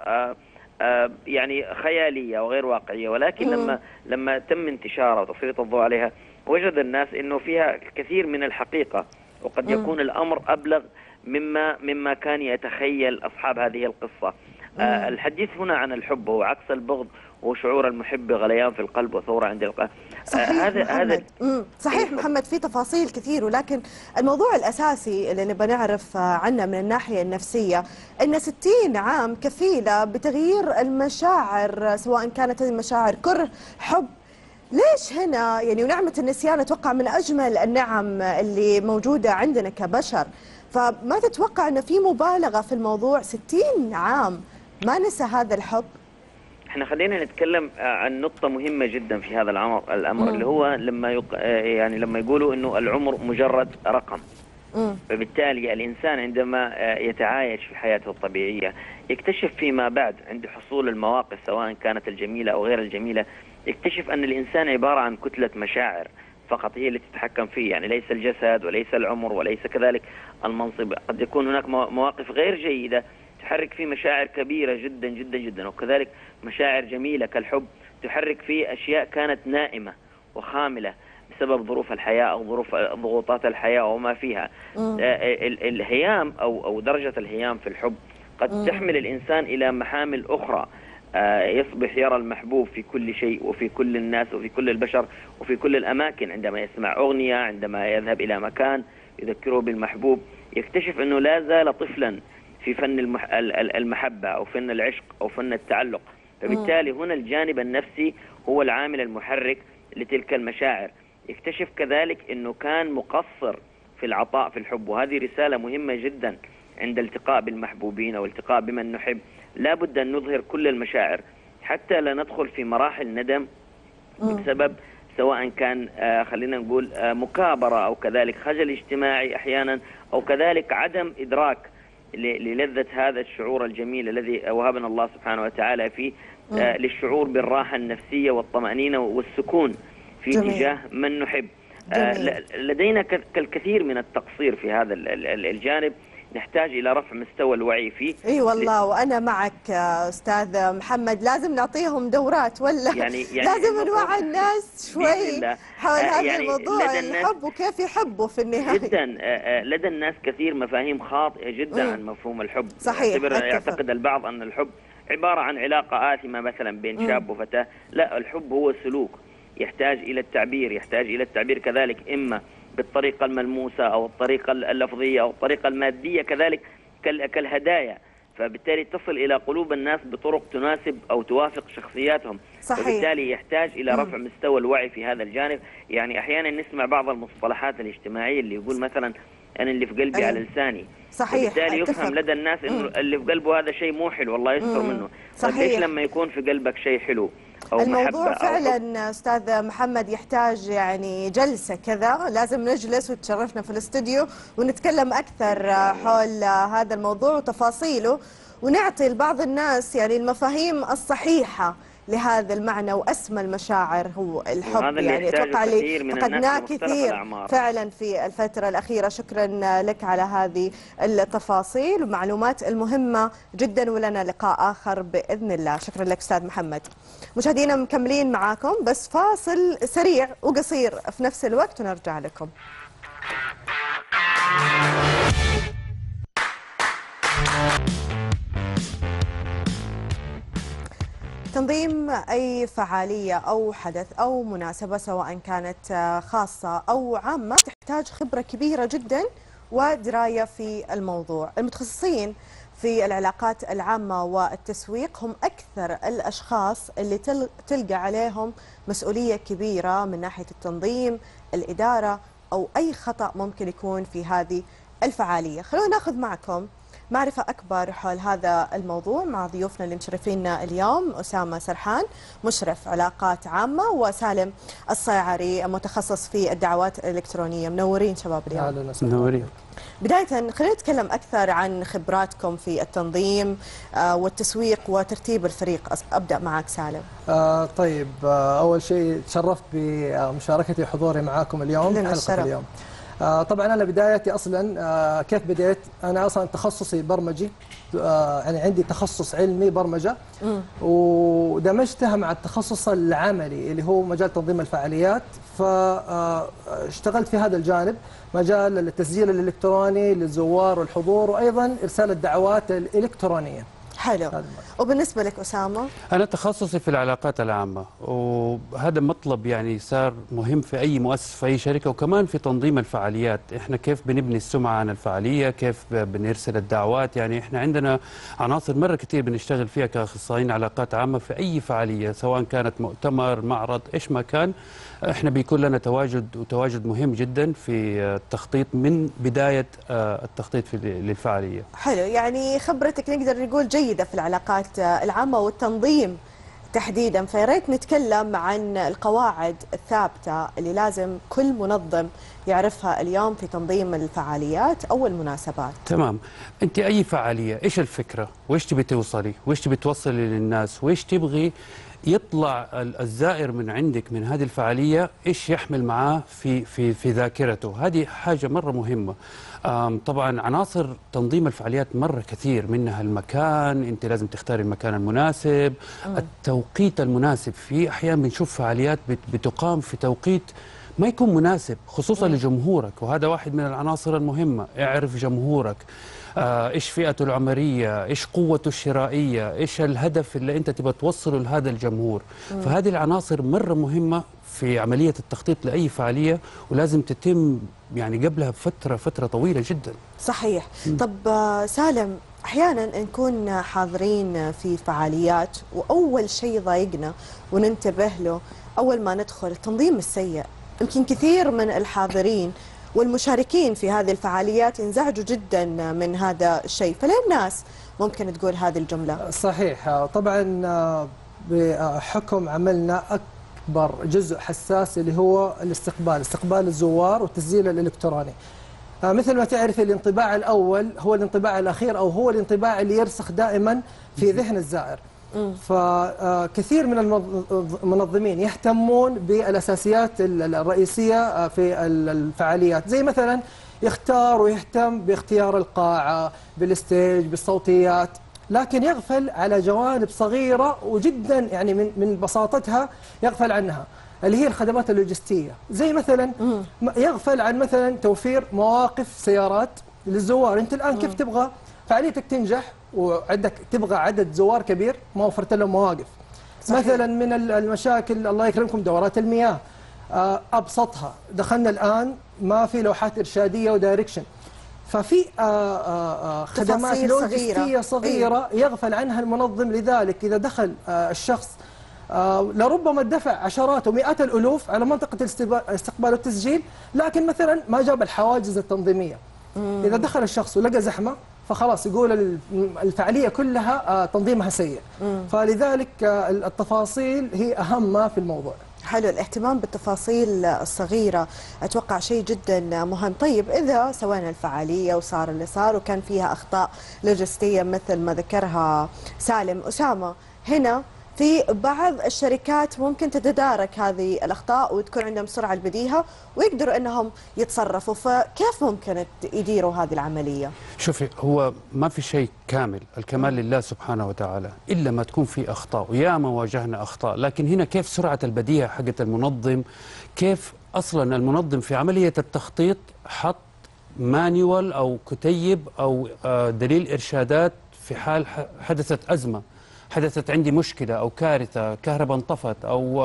يعني خيالية وغير واقعية، ولكن لما لما تم انتشارها وتسليط الضوء عليها وجد الناس أنه فيها كثير من الحقيقة، وقد يكون الأمر أبلغ مما مما كان يتخيل أصحاب هذه القصة. آه الحديث هنا عن الحب هو عكس البغض، وشعور المحب غليان في القلب وثورة عند القلب. صحيح آه هذا هذا صحيح إيه محمد، في تفاصيل كثير، ولكن الموضوع الأساسي اللي نبغى نعرف عنه من الناحية النفسية أن ستين عام كفيلة بتغيير المشاعر، سواء كانت المشاعر كره حب. ليش هنا يعني؟ ونعمة النسيان أتوقع من أجمل النعم اللي موجودة عندنا كبشر، فما تتوقع أن في مبالغة في الموضوع؟ ستين عام ما نسى هذا الحب. احنا خلينا نتكلم عن نقطة مهمة جدا في هذا الأمر, الأمر اللي هو لما يق... يعني لما يقولوا إنه العمر مجرد رقم. مم. فبالتالي الإنسان عندما يتعايش في حياته الطبيعية يكتشف فيما بعد عند حصول المواقف سواء كانت الجميلة أو غير الجميلة، يكتشف أن الإنسان عبارة عن كتلة مشاعر فقط هي اللي تتحكم فيه، يعني ليس الجسد وليس العمر وليس كذلك المنصب. قد يكون هناك مواقف غير جيدة تحرك فيه مشاعر كبيرة جدا جدا جدا، وكذلك مشاعر جميلة كالحب تحرك فيه أشياء كانت نائمة وخاملة بسبب ظروف الحياة أو ظروف ضغوطات الحياة وما فيها. الهيام أو أو درجة الهيام في الحب قد تحمل الإنسان إلى محامل أخرى. يصبح يرى المحبوب في كل شيء وفي كل الناس وفي كل البشر وفي كل الأماكن. عندما يسمع أغنية، عندما يذهب إلى مكان يذكره بالمحبوب، يكتشف أنه لا زال طفلا في فن المحبة أو فن العشق أو فن التعلق. فبالتالي هنا الجانب النفسي هو العامل المحرك لتلك المشاعر. يكتشف كذلك أنه كان مقصر في العطاء في الحب، وهذه رسالة مهمة جدا عند التقاء بالمحبوبين أو التقاء بمن نحب. لا بد أن نظهر كل المشاعر حتى لا ندخل في مراحل ندم بسبب سواء كان آه خلينا نقول آه مكابرة أو كذلك خجل اجتماعي أحيانا، أو كذلك عدم إدراك للذة هذا الشعور الجميل الذي وهبنا الله سبحانه وتعالى فيه آه للشعور بالراحة النفسية والطمأنينة والسكون في جميل. تجاه من نحب. آه لدينا الكثير من التقصير في هذا الجانب، نحتاج إلى رفع مستوى الوعي فيه. اي والله وأنا معك أستاذ محمد، لازم نعطيهم دورات ولا يعني يعني لازم نوعي الناس شوي حول هذا يعني الموضوع، الحب وكيف يحبوا في النهاية. جدا لدى الناس كثير مفاهيم خاطئة جدا مم. عن مفهوم الحب. صحيح. يعتقد البعض أن الحب عبارة عن علاقة آثمة مثلا بين شاب وفتاة. لا، الحب هو سلوك يحتاج إلى التعبير، يحتاج إلى التعبير كذلك إما بالطريقة الملموسة أو الطريقة اللفظية أو الطريقة المادية كذلك كالهدايا، فبالتالي تصل إلى قلوب الناس بطرق تناسب أو توافق شخصياتهم. صحيح. وبالتالي يحتاج إلى رفع مم. مستوى الوعي في هذا الجانب. يعني أحيانا نسمع بعض المصطلحات الاجتماعية اللي يقول مثلا أنا اللي في قلبي أيه. على لساني. صحيح. وبالتالي يفهم لدى الناس إنه اللي في قلبه هذا شيء مو حلو، الله يستر منه. صحيح. ليش لما يكون في قلبك شيء حلو أو الموضوع فعلا أستاذ محمد يحتاج يعني جلسة كذا، لازم نجلس وتشرفنا في الاستوديو ونتكلم أكثر حول هذا الموضوع وتفاصيله، ونعطي لبعض الناس يعني المفاهيم الصحيحة لهذا المعنى وأسمى المشاعر هو الحب. يعني أتوقع اللي فقدناه كثير فعلا في الفترة الأخيرة. شكرا لك على هذه التفاصيل والمعلومات المهمة جدا، ولنا لقاء آخر بإذن الله. شكرا لك أستاذ محمد. مشاهدينا مكملين معاكم بس فاصل سريع وقصير في نفس الوقت ونرجع لكم. تنظيم أي فعالية أو حدث أو مناسبة سواء كانت خاصة أو عامة تحتاج خبرة كبيرة جدا ودراية في الموضوع. المتخصصين في العلاقات العامة والتسويق هم أكثر الأشخاص اللي تلقى عليهم مسؤولية كبيرة من ناحية التنظيم، الإدارة أو أي خطأ ممكن يكون في هذه الفعالية. خلونا ناخذ معكم معرفة أكبر حول هذا الموضوع مع ضيوفنا اللي مشرفينا اليوم، أسامة سرحان مشرف علاقات عامة، وسالم الصيعري متخصص في الدعوات الإلكترونية. منورين شباب اليوم. أهلا وسهلا. منورين. بداية خلينا نتكلم أكثر عن خبراتكم في التنظيم والتسويق وترتيب الفريق. أبدأ معك سالم. آه طيب، آه أول شيء تشرفت بمشاركتي وحضوري معاكم اليوم في حلقة اليوم. آه طبعا أنا بدايتي أصلا آه كيف بديت؟ أنا أصلا تخصصي برمجي، آه يعني عندي تخصص علمي برمجة م. ودمجتها مع التخصص العملي اللي هو مجال تنظيم الفعاليات، فاشتغلت في هذا الجانب، مجال التسجيل الإلكتروني للزوار والحضور، وأيضا إرسال الدعوات الإلكترونية. حلو. وبالنسبة لك أسامة؟ أنا تخصصي في العلاقات العامة، وهذا مطلب يعني صار مهم في أي مؤسسة في أي شركة، وكمان في تنظيم الفعاليات. إحنا كيف بنبني السمعة عن الفعالية، كيف بنرسل الدعوات. يعني إحنا عندنا عناصر مرة كتير بنشتغل فيها كأخصائيين علاقات عامة في أي فعالية، سواء كانت مؤتمر، معرض، إيش ما كان. إحنا بيكون لنا تواجد وتواجد مهم جدا في التخطيط من بداية التخطيط في للفعالية. حلو. يعني خبرتك نقدر نقول جيدة في العلاقات العامة والتنظيم تحديدا، فياريت نتكلم عن القواعد الثابتة اللي لازم كل منظم يعرفها اليوم في تنظيم الفعاليات أو المناسبات. تمام. أنت أي فعالية إيش الفكرة؟ وإيش تبي توصلي؟ وإيش تبي توصلي للناس؟ وإيش تبغي يطلع الزائر من عندك من هذه الفعالية؟ إيش يحمل معاه في في في ذاكرته؟ هذه حاجة مرة مهمة. طبعا عناصر تنظيم الفعاليات مرة كثير، منها المكان، أنت لازم تختاري المكان المناسب، م. التوقيت المناسب. في أحيان بنشوف فعاليات بتقام في توقيت ما يكون مناسب خصوصا م. لجمهورك، وهذا واحد من العناصر المهمة. اعرف جمهورك، آه، إيش فئته العمرية، إيش قوته الشرائية، إيش الهدف اللي أنت تبغى توصله لهذا الجمهور. م. فهذه العناصر مرة مهمة في عملية التخطيط لأي فعالية، ولازم تتم يعني قبلها بفترة فترة طويلة جدا. صحيح. م. طب سالم، أحيانا نكون حاضرين في فعاليات وأول شيء ضايقنا وننتبه له أول ما ندخل التنظيم السيء. يمكن كثير من الحاضرين والمشاركين في هذه الفعاليات ينزعجوا جدا من هذا الشيء، فليه الناس ممكن تقول هذه الجملة؟ صحيح. طبعا بحكم عملنا أكبر جزء حساس اللي هو الاستقبال، استقبال الزوار والتسجيل الإلكتروني. مثل ما تعرف الانطباع الأول هو الانطباع الأخير، أو هو الانطباع اللي يرسخ دائما في ذهن الزائر. فكثير من المنظمين يهتمون بالأساسيات الرئيسية في الفعاليات، زي مثلا يختار ويهتم باختيار القاعة، بالستيج، بالصوتيات، لكن يغفل على جوانب صغيرة وجدا يعني من من بساطتها يغفل عنها، اللي هي الخدمات اللوجستية. زي مثلا يغفل عن مثلا توفير مواقف سيارات للزوار. انت الآن كيف تبغى فعاليتك تنجح وعندك تبغى عدد زوار كبير، ما وفرت لهم مواقف. صحيح. مثلا من المشاكل الله يكرمكم دورات المياه، ابسطها دخلنا الان ما في لوحات ارشاديه ودايركشن، ففي خدمات لوجستيه صغيره يغفل عنها المنظم. لذلك اذا دخل الشخص لربما دفع عشرات ومئات الالوف على منطقه الاستقبال والتسجيل، لكن مثلا ما جاب الحواجز التنظيميه. مم. اذا دخل الشخص ولقى زحمه فخلاص يقول الفعاليه كلها تنظيمها سيء. مم. فلذلك التفاصيل هي اهم ما في الموضوع. حلو، الاهتمام بالتفاصيل الصغيرة أتوقع شيء جدا مهم. طيب إذا سوينا الفعالية وصار اللي صار وكان فيها أخطاء لوجستية مثل ما ذكرها سالم، أسامة هنا في بعض الشركات ممكن تتدارك هذه الأخطاء وتكون عندهم سرعة البديهة ويقدروا أنهم يتصرفوا، فكيف ممكن يديروا هذه العملية؟ شوفي، هو ما في شيء كامل، الكمال لله سبحانه وتعالى، إلا ما تكون في أخطاء، ويا ما واجهنا أخطاء. لكن هنا كيف سرعة البديهة حقت المنظم، كيف أصلا المنظم في عملية التخطيط حط مانيوال أو كتيب أو دليل إرشادات في حال حدثت أزمة، حدثت عندي مشكلة أو كارثة، كهرباء انطفت أو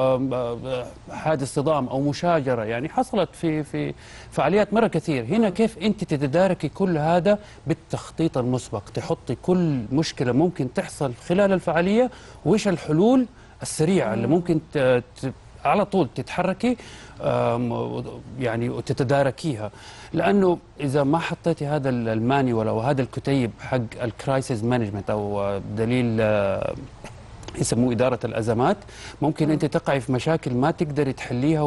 حادث صدام أو مشاجرة، يعني حصلت في في فعاليات مرة كثير. هنا كيف أنت تتداركي كل هذا بالتخطيط المسبق، تحطي كل مشكلة ممكن تحصل خلال الفعالية وإيش الحلول السريعة اللي ممكن على طول تتحركي يعني وتتداركيها. لأنه إذا ما حطيتي هذا المانيوال أو هذا الكتيب حق الكرايسيس مانجمنت أو دليل يسموه إدارة الأزمات، ممكن أنت تقعي في مشاكل ما تقدري تحليها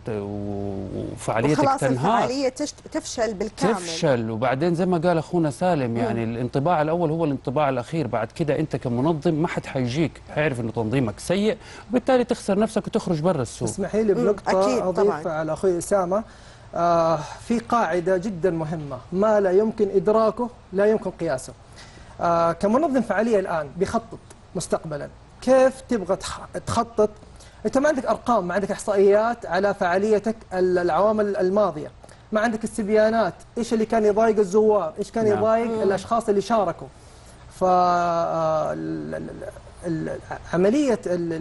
وفعاليتك تنهار، وخلاص الفعالية تفشل بالكامل. تفشل، وبعدين زي ما قال أخونا سالم يعني مم. الانطباع الأول هو الانطباع الأخير. بعد كده أنت كمنظم ما حد حيجيك، حيعرف إنه تنظيمك سيء، وبالتالي تخسر نفسك وتخرج برا السوق. اسمحي لي بنقطة أضيف على أخوي أسامة. آه في قاعدة جدا مهمة، ما لا يمكن إدراكه لا يمكن قياسه. آه كمنظم فعالية الآن بيخطط مستقبلا، كيف تبغى تخطط؟ انت ما عندك ارقام، ما عندك احصائيات على فعاليتك العوامل الماضيه، ما عندك استبيانات، ايش اللي كان يضايق الزوار، ايش كان نعم. يضايق مم. الاشخاص اللي شاركوا. ف عمليه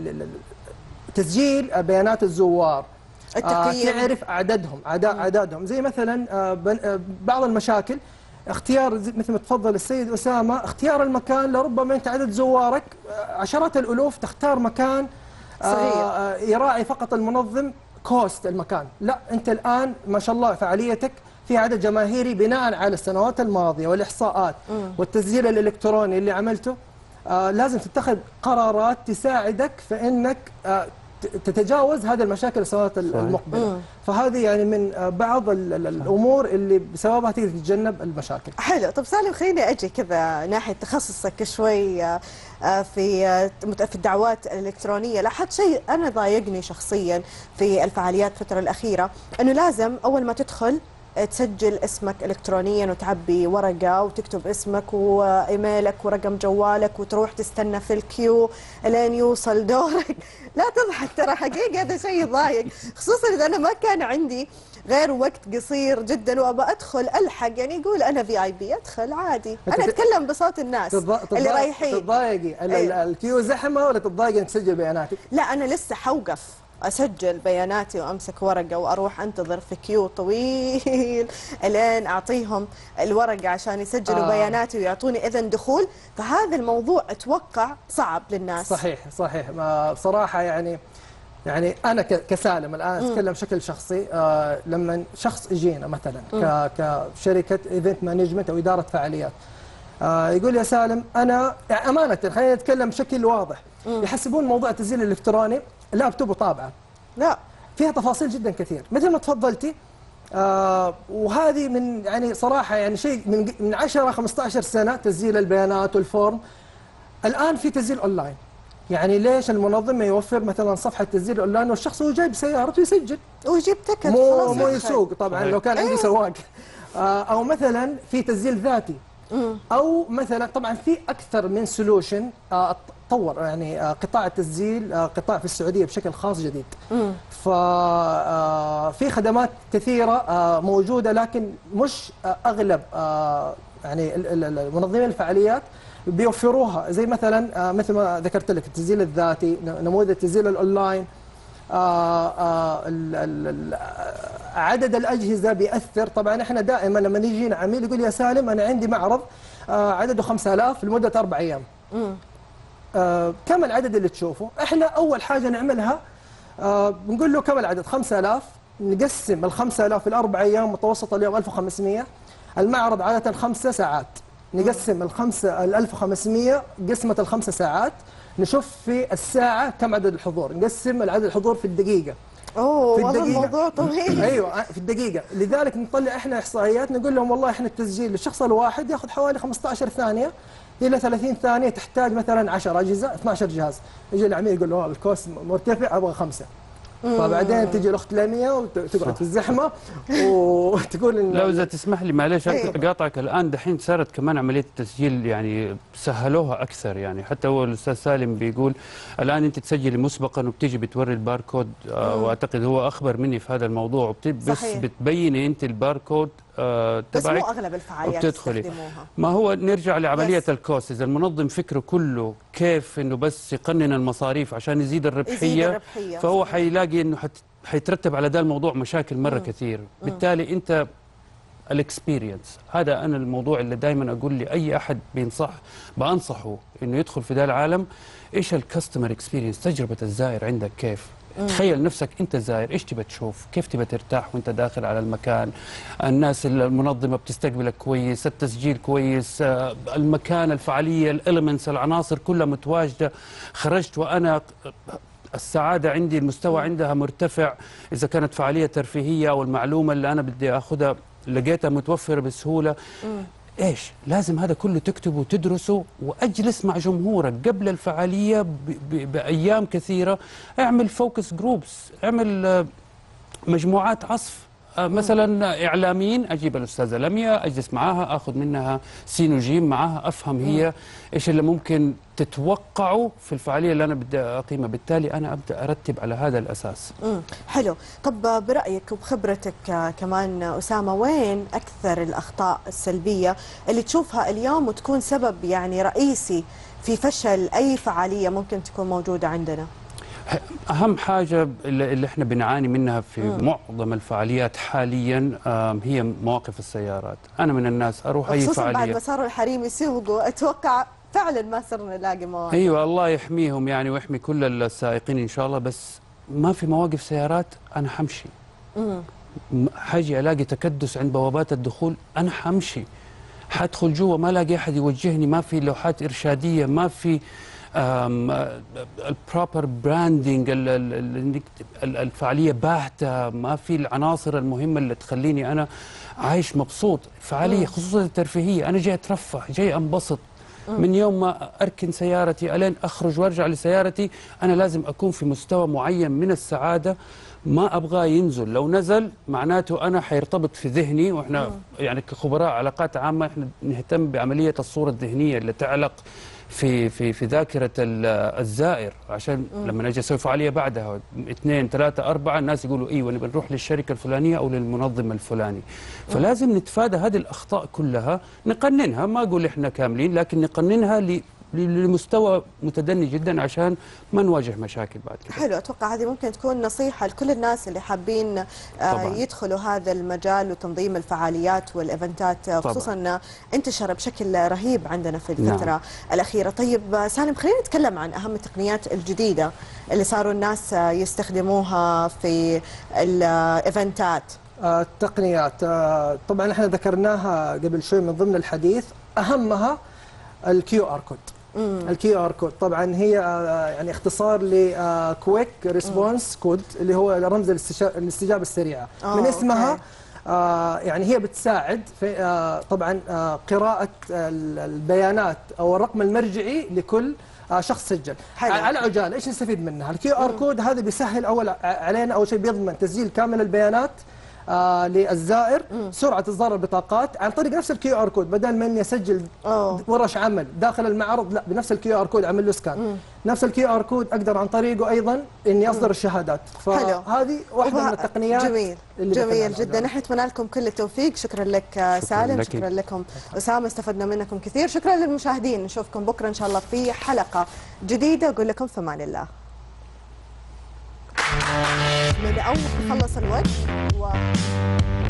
تسجيل بيانات الزوار، التقييم، تعرف عددهم عددهم زي مثلا بعض المشاكل اختيار مثل ما تفضل السيد أسامة، اختيار المكان. لربما أنت عدد زوارك عشرات الألوف، تختار مكان صغير يراعي فقط المنظم كوست المكان. لا، أنت الآن ما شاء الله فعاليتك في عدد جماهيري بناء على السنوات الماضية والإحصاءات م. والتسجيل الإلكتروني اللي عملته. آه لازم تتخذ قرارات تساعدك في أنك آه تتجاوز هذه المشاكل السنوات المقبله. مم. فهذه يعني من بعض الامور اللي بسببها تقدر تتجنب المشاكل. حلو. طب سالم، خليني اجي كذا ناحيه تخصصك شوي في في الدعوات الالكترونيه. لاحظت شيء انا ضايقني شخصيا في الفعاليات الفتره الاخيره، انه لازم اول ما تدخل تسجل اسمك الكترونيا وتعبي ورقه وتكتب اسمك وايميلك ورقم جوالك وتروح تستنى في الكيو لين يوصل دورك. لا تضحك، ترى حقيقه هذا شيء يضايق، خصوصا اذا انا ما كان عندي غير وقت قصير جدا وابى ادخل الحق. يعني يقول انا في اي بي، ادخل عادي، انا اتكلم بصوت الناس تضا... اللي رايحين. تتضايقي الكيو زحمه ولا تتضايقي انك تسجل بياناتك؟ لا، انا لسه حوقف اسجل بياناتي وامسك ورقه واروح انتظر في كيو طويل الين اعطيهم الورقه عشان يسجلوا آه. بياناتي ويعطوني اذن دخول، فهذا الموضوع اتوقع صعب للناس. صحيح صحيح. ما بصراحه يعني يعني انا كسالم الان اتكلم بشكل شخصي. آه لما شخص يجينا مثلا كشركه ايفنت مانجمنت او اداره فعاليات، آه يقول يا سالم انا يعني امانه خلينا نتكلم بشكل واضح، مم. يحسبون موضوع التسجيل الالكتروني لابتوب وطابعه. لا، فيها تفاصيل جدا كثير مثل ما تفضلتي. آه وهذه من يعني صراحه يعني شيء من من عشرة خمسة عشر سنه تسجيل البيانات والفورم. الان في تسجيل اونلاين. يعني ليش المنظم ما يوفر مثلا صفحه تسجيل اونلاين والشخص هو جايب سيارته يسجل ويجيب تكت مو خلاص مو يسوق طبعا صحيح. لو كان عندي سواق. آه او مثلا في تسجيل ذاتي، او مثلا طبعا في اكثر من سولوشن آه طور يعني آه قطاع التسجيل آه قطاع في السعوديه بشكل خاص جديد. ففي خدمات كثيره آه موجوده، لكن مش آه اغلب آه يعني منظمين الفعاليات بيوفروها، زي مثلا آه مثل ما ذكرت لك التسجيل الذاتي، نموذج التسجيل الاونلاين. آه آه ال ال عدد الاجهزه بيأثر. طبعا احنا دائما لما يجينا عميل يقول يا سالم انا عندي معرض آه عدده خمسة آلاف لمده اربع ايام. آه كم العدد اللي تشوفه؟ احنا اول حاجه نعملها آه بنقول له كم العدد؟ خمسة آلاف، نقسم ال خمسة آلاف الاربع ايام، متوسط اليوم ألف وخمسمئة. المعرض عاده خمسة ساعات، نقسم الخمسة ال ألف وخمسمئة قسمة الخمسة ساعات، نشوف في الساعة كم عدد الحضور، نقسم العدد الحضور في الدقيقة. اوه في الدقيقة. الموضوع طويل. ايوه في الدقيقة، لذلك نطلع احنا احصائيات نقول لهم والله احنا التسجيل للشخص الواحد ياخذ حوالي خمسة عشر ثانية الى ثلاثين ثانية، تحتاج مثلا عشرة أجهزة اثني عشر جهاز. يجي العميل يقول له الكوست مرتفع ابغى خمسة. فبعدين تجي الاخت لميا وتقعد في الزحمه وتقول إن لو اذا تسمح لي معلش اقاطعك الان، دحين صارت كمان عمليه التسجيل يعني سهلوها اكثر. يعني حتى هو الاستاذ سالم بيقول الان انت تسجلي مسبقا وبتيجي بتوري الباركود، آه واعتقد هو اخبر مني في هذا الموضوع، بس بتبيني انت الباركود آه بس مو اغلب الفعاليات يستخدموها. ما هو نرجع لعمليه يس. الكوست. اذا المنظم فكره كله كيف انه بس يقنن المصاريف عشان يزيد الربحيه, يزيد الربحية. فهو حيلاقي انه حت حيترتب على ده الموضوع مشاكل مره مم. كثير. بالتالي انت الاكسبيرينس هذا انا الموضوع اللي دائما اقول لاي احد بينصح بانصحه انه يدخل في ذا العالم. ايش الكاستمر اكسبيرينس؟ تجربه الزائر عندك كيف؟ مم. تخيل نفسك انت زائر، ايش تبى تشوف؟ كيف تبى ترتاح وانت داخل على المكان؟ الناس المنظمه بتستقبلك كويس، التسجيل كويس، المكان، الفعاليه، الاليمنتس، العناصر كلها متواجده. خرجت وانا السعاده عندي المستوى عندها مرتفع. اذا كانت فعاليه ترفيهيه او المعلومه اللي انا بدي اخذها لقيتها متوفره بسهوله. مم. ايش؟ لازم هذا كله تكتبه وتدرسه، واجلس مع جمهورك قبل الفعاليه بايام كثيره. اعمل فوكس جروبس، اعمل مجموعات عصف. مثلا اعلاميين، اجيب الاستاذه لميا اجلس معاها اخذ منها سين وجيم معاها، افهم هي ايش اللي ممكن تتوقعه في الفعاليه اللي انا بدي اقيمها، بالتالي انا ابدا ارتب على هذا الاساس. امم حلو. طب برايك وبخبرتك كمان اسامه، وين اكثر الاخطاء السلبيه اللي تشوفها اليوم وتكون سبب يعني رئيسي في فشل اي فعاليه ممكن تكون موجوده عندنا؟ أهم حاجة اللي احنا بنعاني منها في مم. معظم الفعاليات حاليا هي مواقف السيارات. أنا من الناس أروح أي فعالية بعد ما صاروا الحريم يسوقوا، أتوقع فعلا ما صرنا نلاقي مواقف. أيوة الله يحميهم يعني ويحمي كل السائقين إن شاء الله، بس ما في مواقف سيارات أنا حمشي. مم. حاجي ألاقي تكدس عند بوابات الدخول أنا حمشي. حدخل جوا ما ألاقي أحد يوجهني، ما في لوحات إرشادية، ما في البروبر براندنج، الفعاليه باهته، ما في العناصر المهمه اللي تخليني انا عايش مبسوط. فعاليه خصوصا الترفيهيه انا جاي اترفه، جاي انبسط. من يوم ما اركن سيارتي الين اخرج وارجع لسيارتي انا لازم اكون في مستوى معين من السعاده ما ابغاه ينزل. لو نزل معناته انا حيرتبط في ذهني، واحنا يعني كخبراء علاقات عامه احنا نهتم بعمليه الصوره الذهنيه اللي تعلق في في في ذاكره الزائر، عشان مم. لما اجي اسوي فعاليه بعدها اثنين ثلاثه اربعه الناس يقولوا ايوه نبي نروح للشركه الفلانيه او للمنظم الفلاني. فلازم نتفادى هذه الاخطاء كلها، نقننها، ما اقول احنا كاملين لكن نقننها لمستوى متدني جدا عشان ما نواجه مشاكل بعد كده. حلو، اتوقع هذه ممكن تكون نصيحه لكل الناس اللي حابين طبعاً. يدخلوا هذا المجال وتنظيم الفعاليات والايفنتات، خصوصا انه انتشر بشكل رهيب عندنا في الفتره نعم. الاخيره. طيب سالم، خلينا نتكلم عن اهم التقنيات الجديده اللي صاروا الناس يستخدموها في الايفنتات. التقنيات طبعا احنا ذكرناها قبل شوي من ضمن الحديث، اهمها الكيو ار كود. الكيو ار كود طبعا هي يعني اختصار لكويك ريسبونس كود، اللي هو رمز الاستجابه السريعه. من اسمها آه يعني هي بتساعد في آه طبعا آه قراءه البيانات او الرقم المرجعي لكل آه شخص سجل. حلو. على عجاله ايش نستفيد منها؟ الكيو ار كود هذا بيسهل اول علينا، اول شيء بيضمن تسجيل كامل البيانات آه للزائر، مم. سرعه اصدار البطاقات عن طريق نفس الكيو ار كود، بدل ما اني اسجل أوه. ورش عمل داخل المعرض، لا بنفس الكيو ار كود اعمل له سكان. مم. نفس الكيو ار كود اقدر عن طريقه ايضا اني اصدر مم. الشهادات. فهذه واحده من التقنيات. جميل اللي جميل جدا. نحن نتمنى لكم كل التوفيق. شكرا لك شكرا سالم، لك. شكرا لكم اسامه، استفدنا منكم كثير. شكرا للمشاهدين، نشوفكم بكره ان شاء الله في حلقه جديده. اقول لكم في امان الله. من اول خلص الوقت و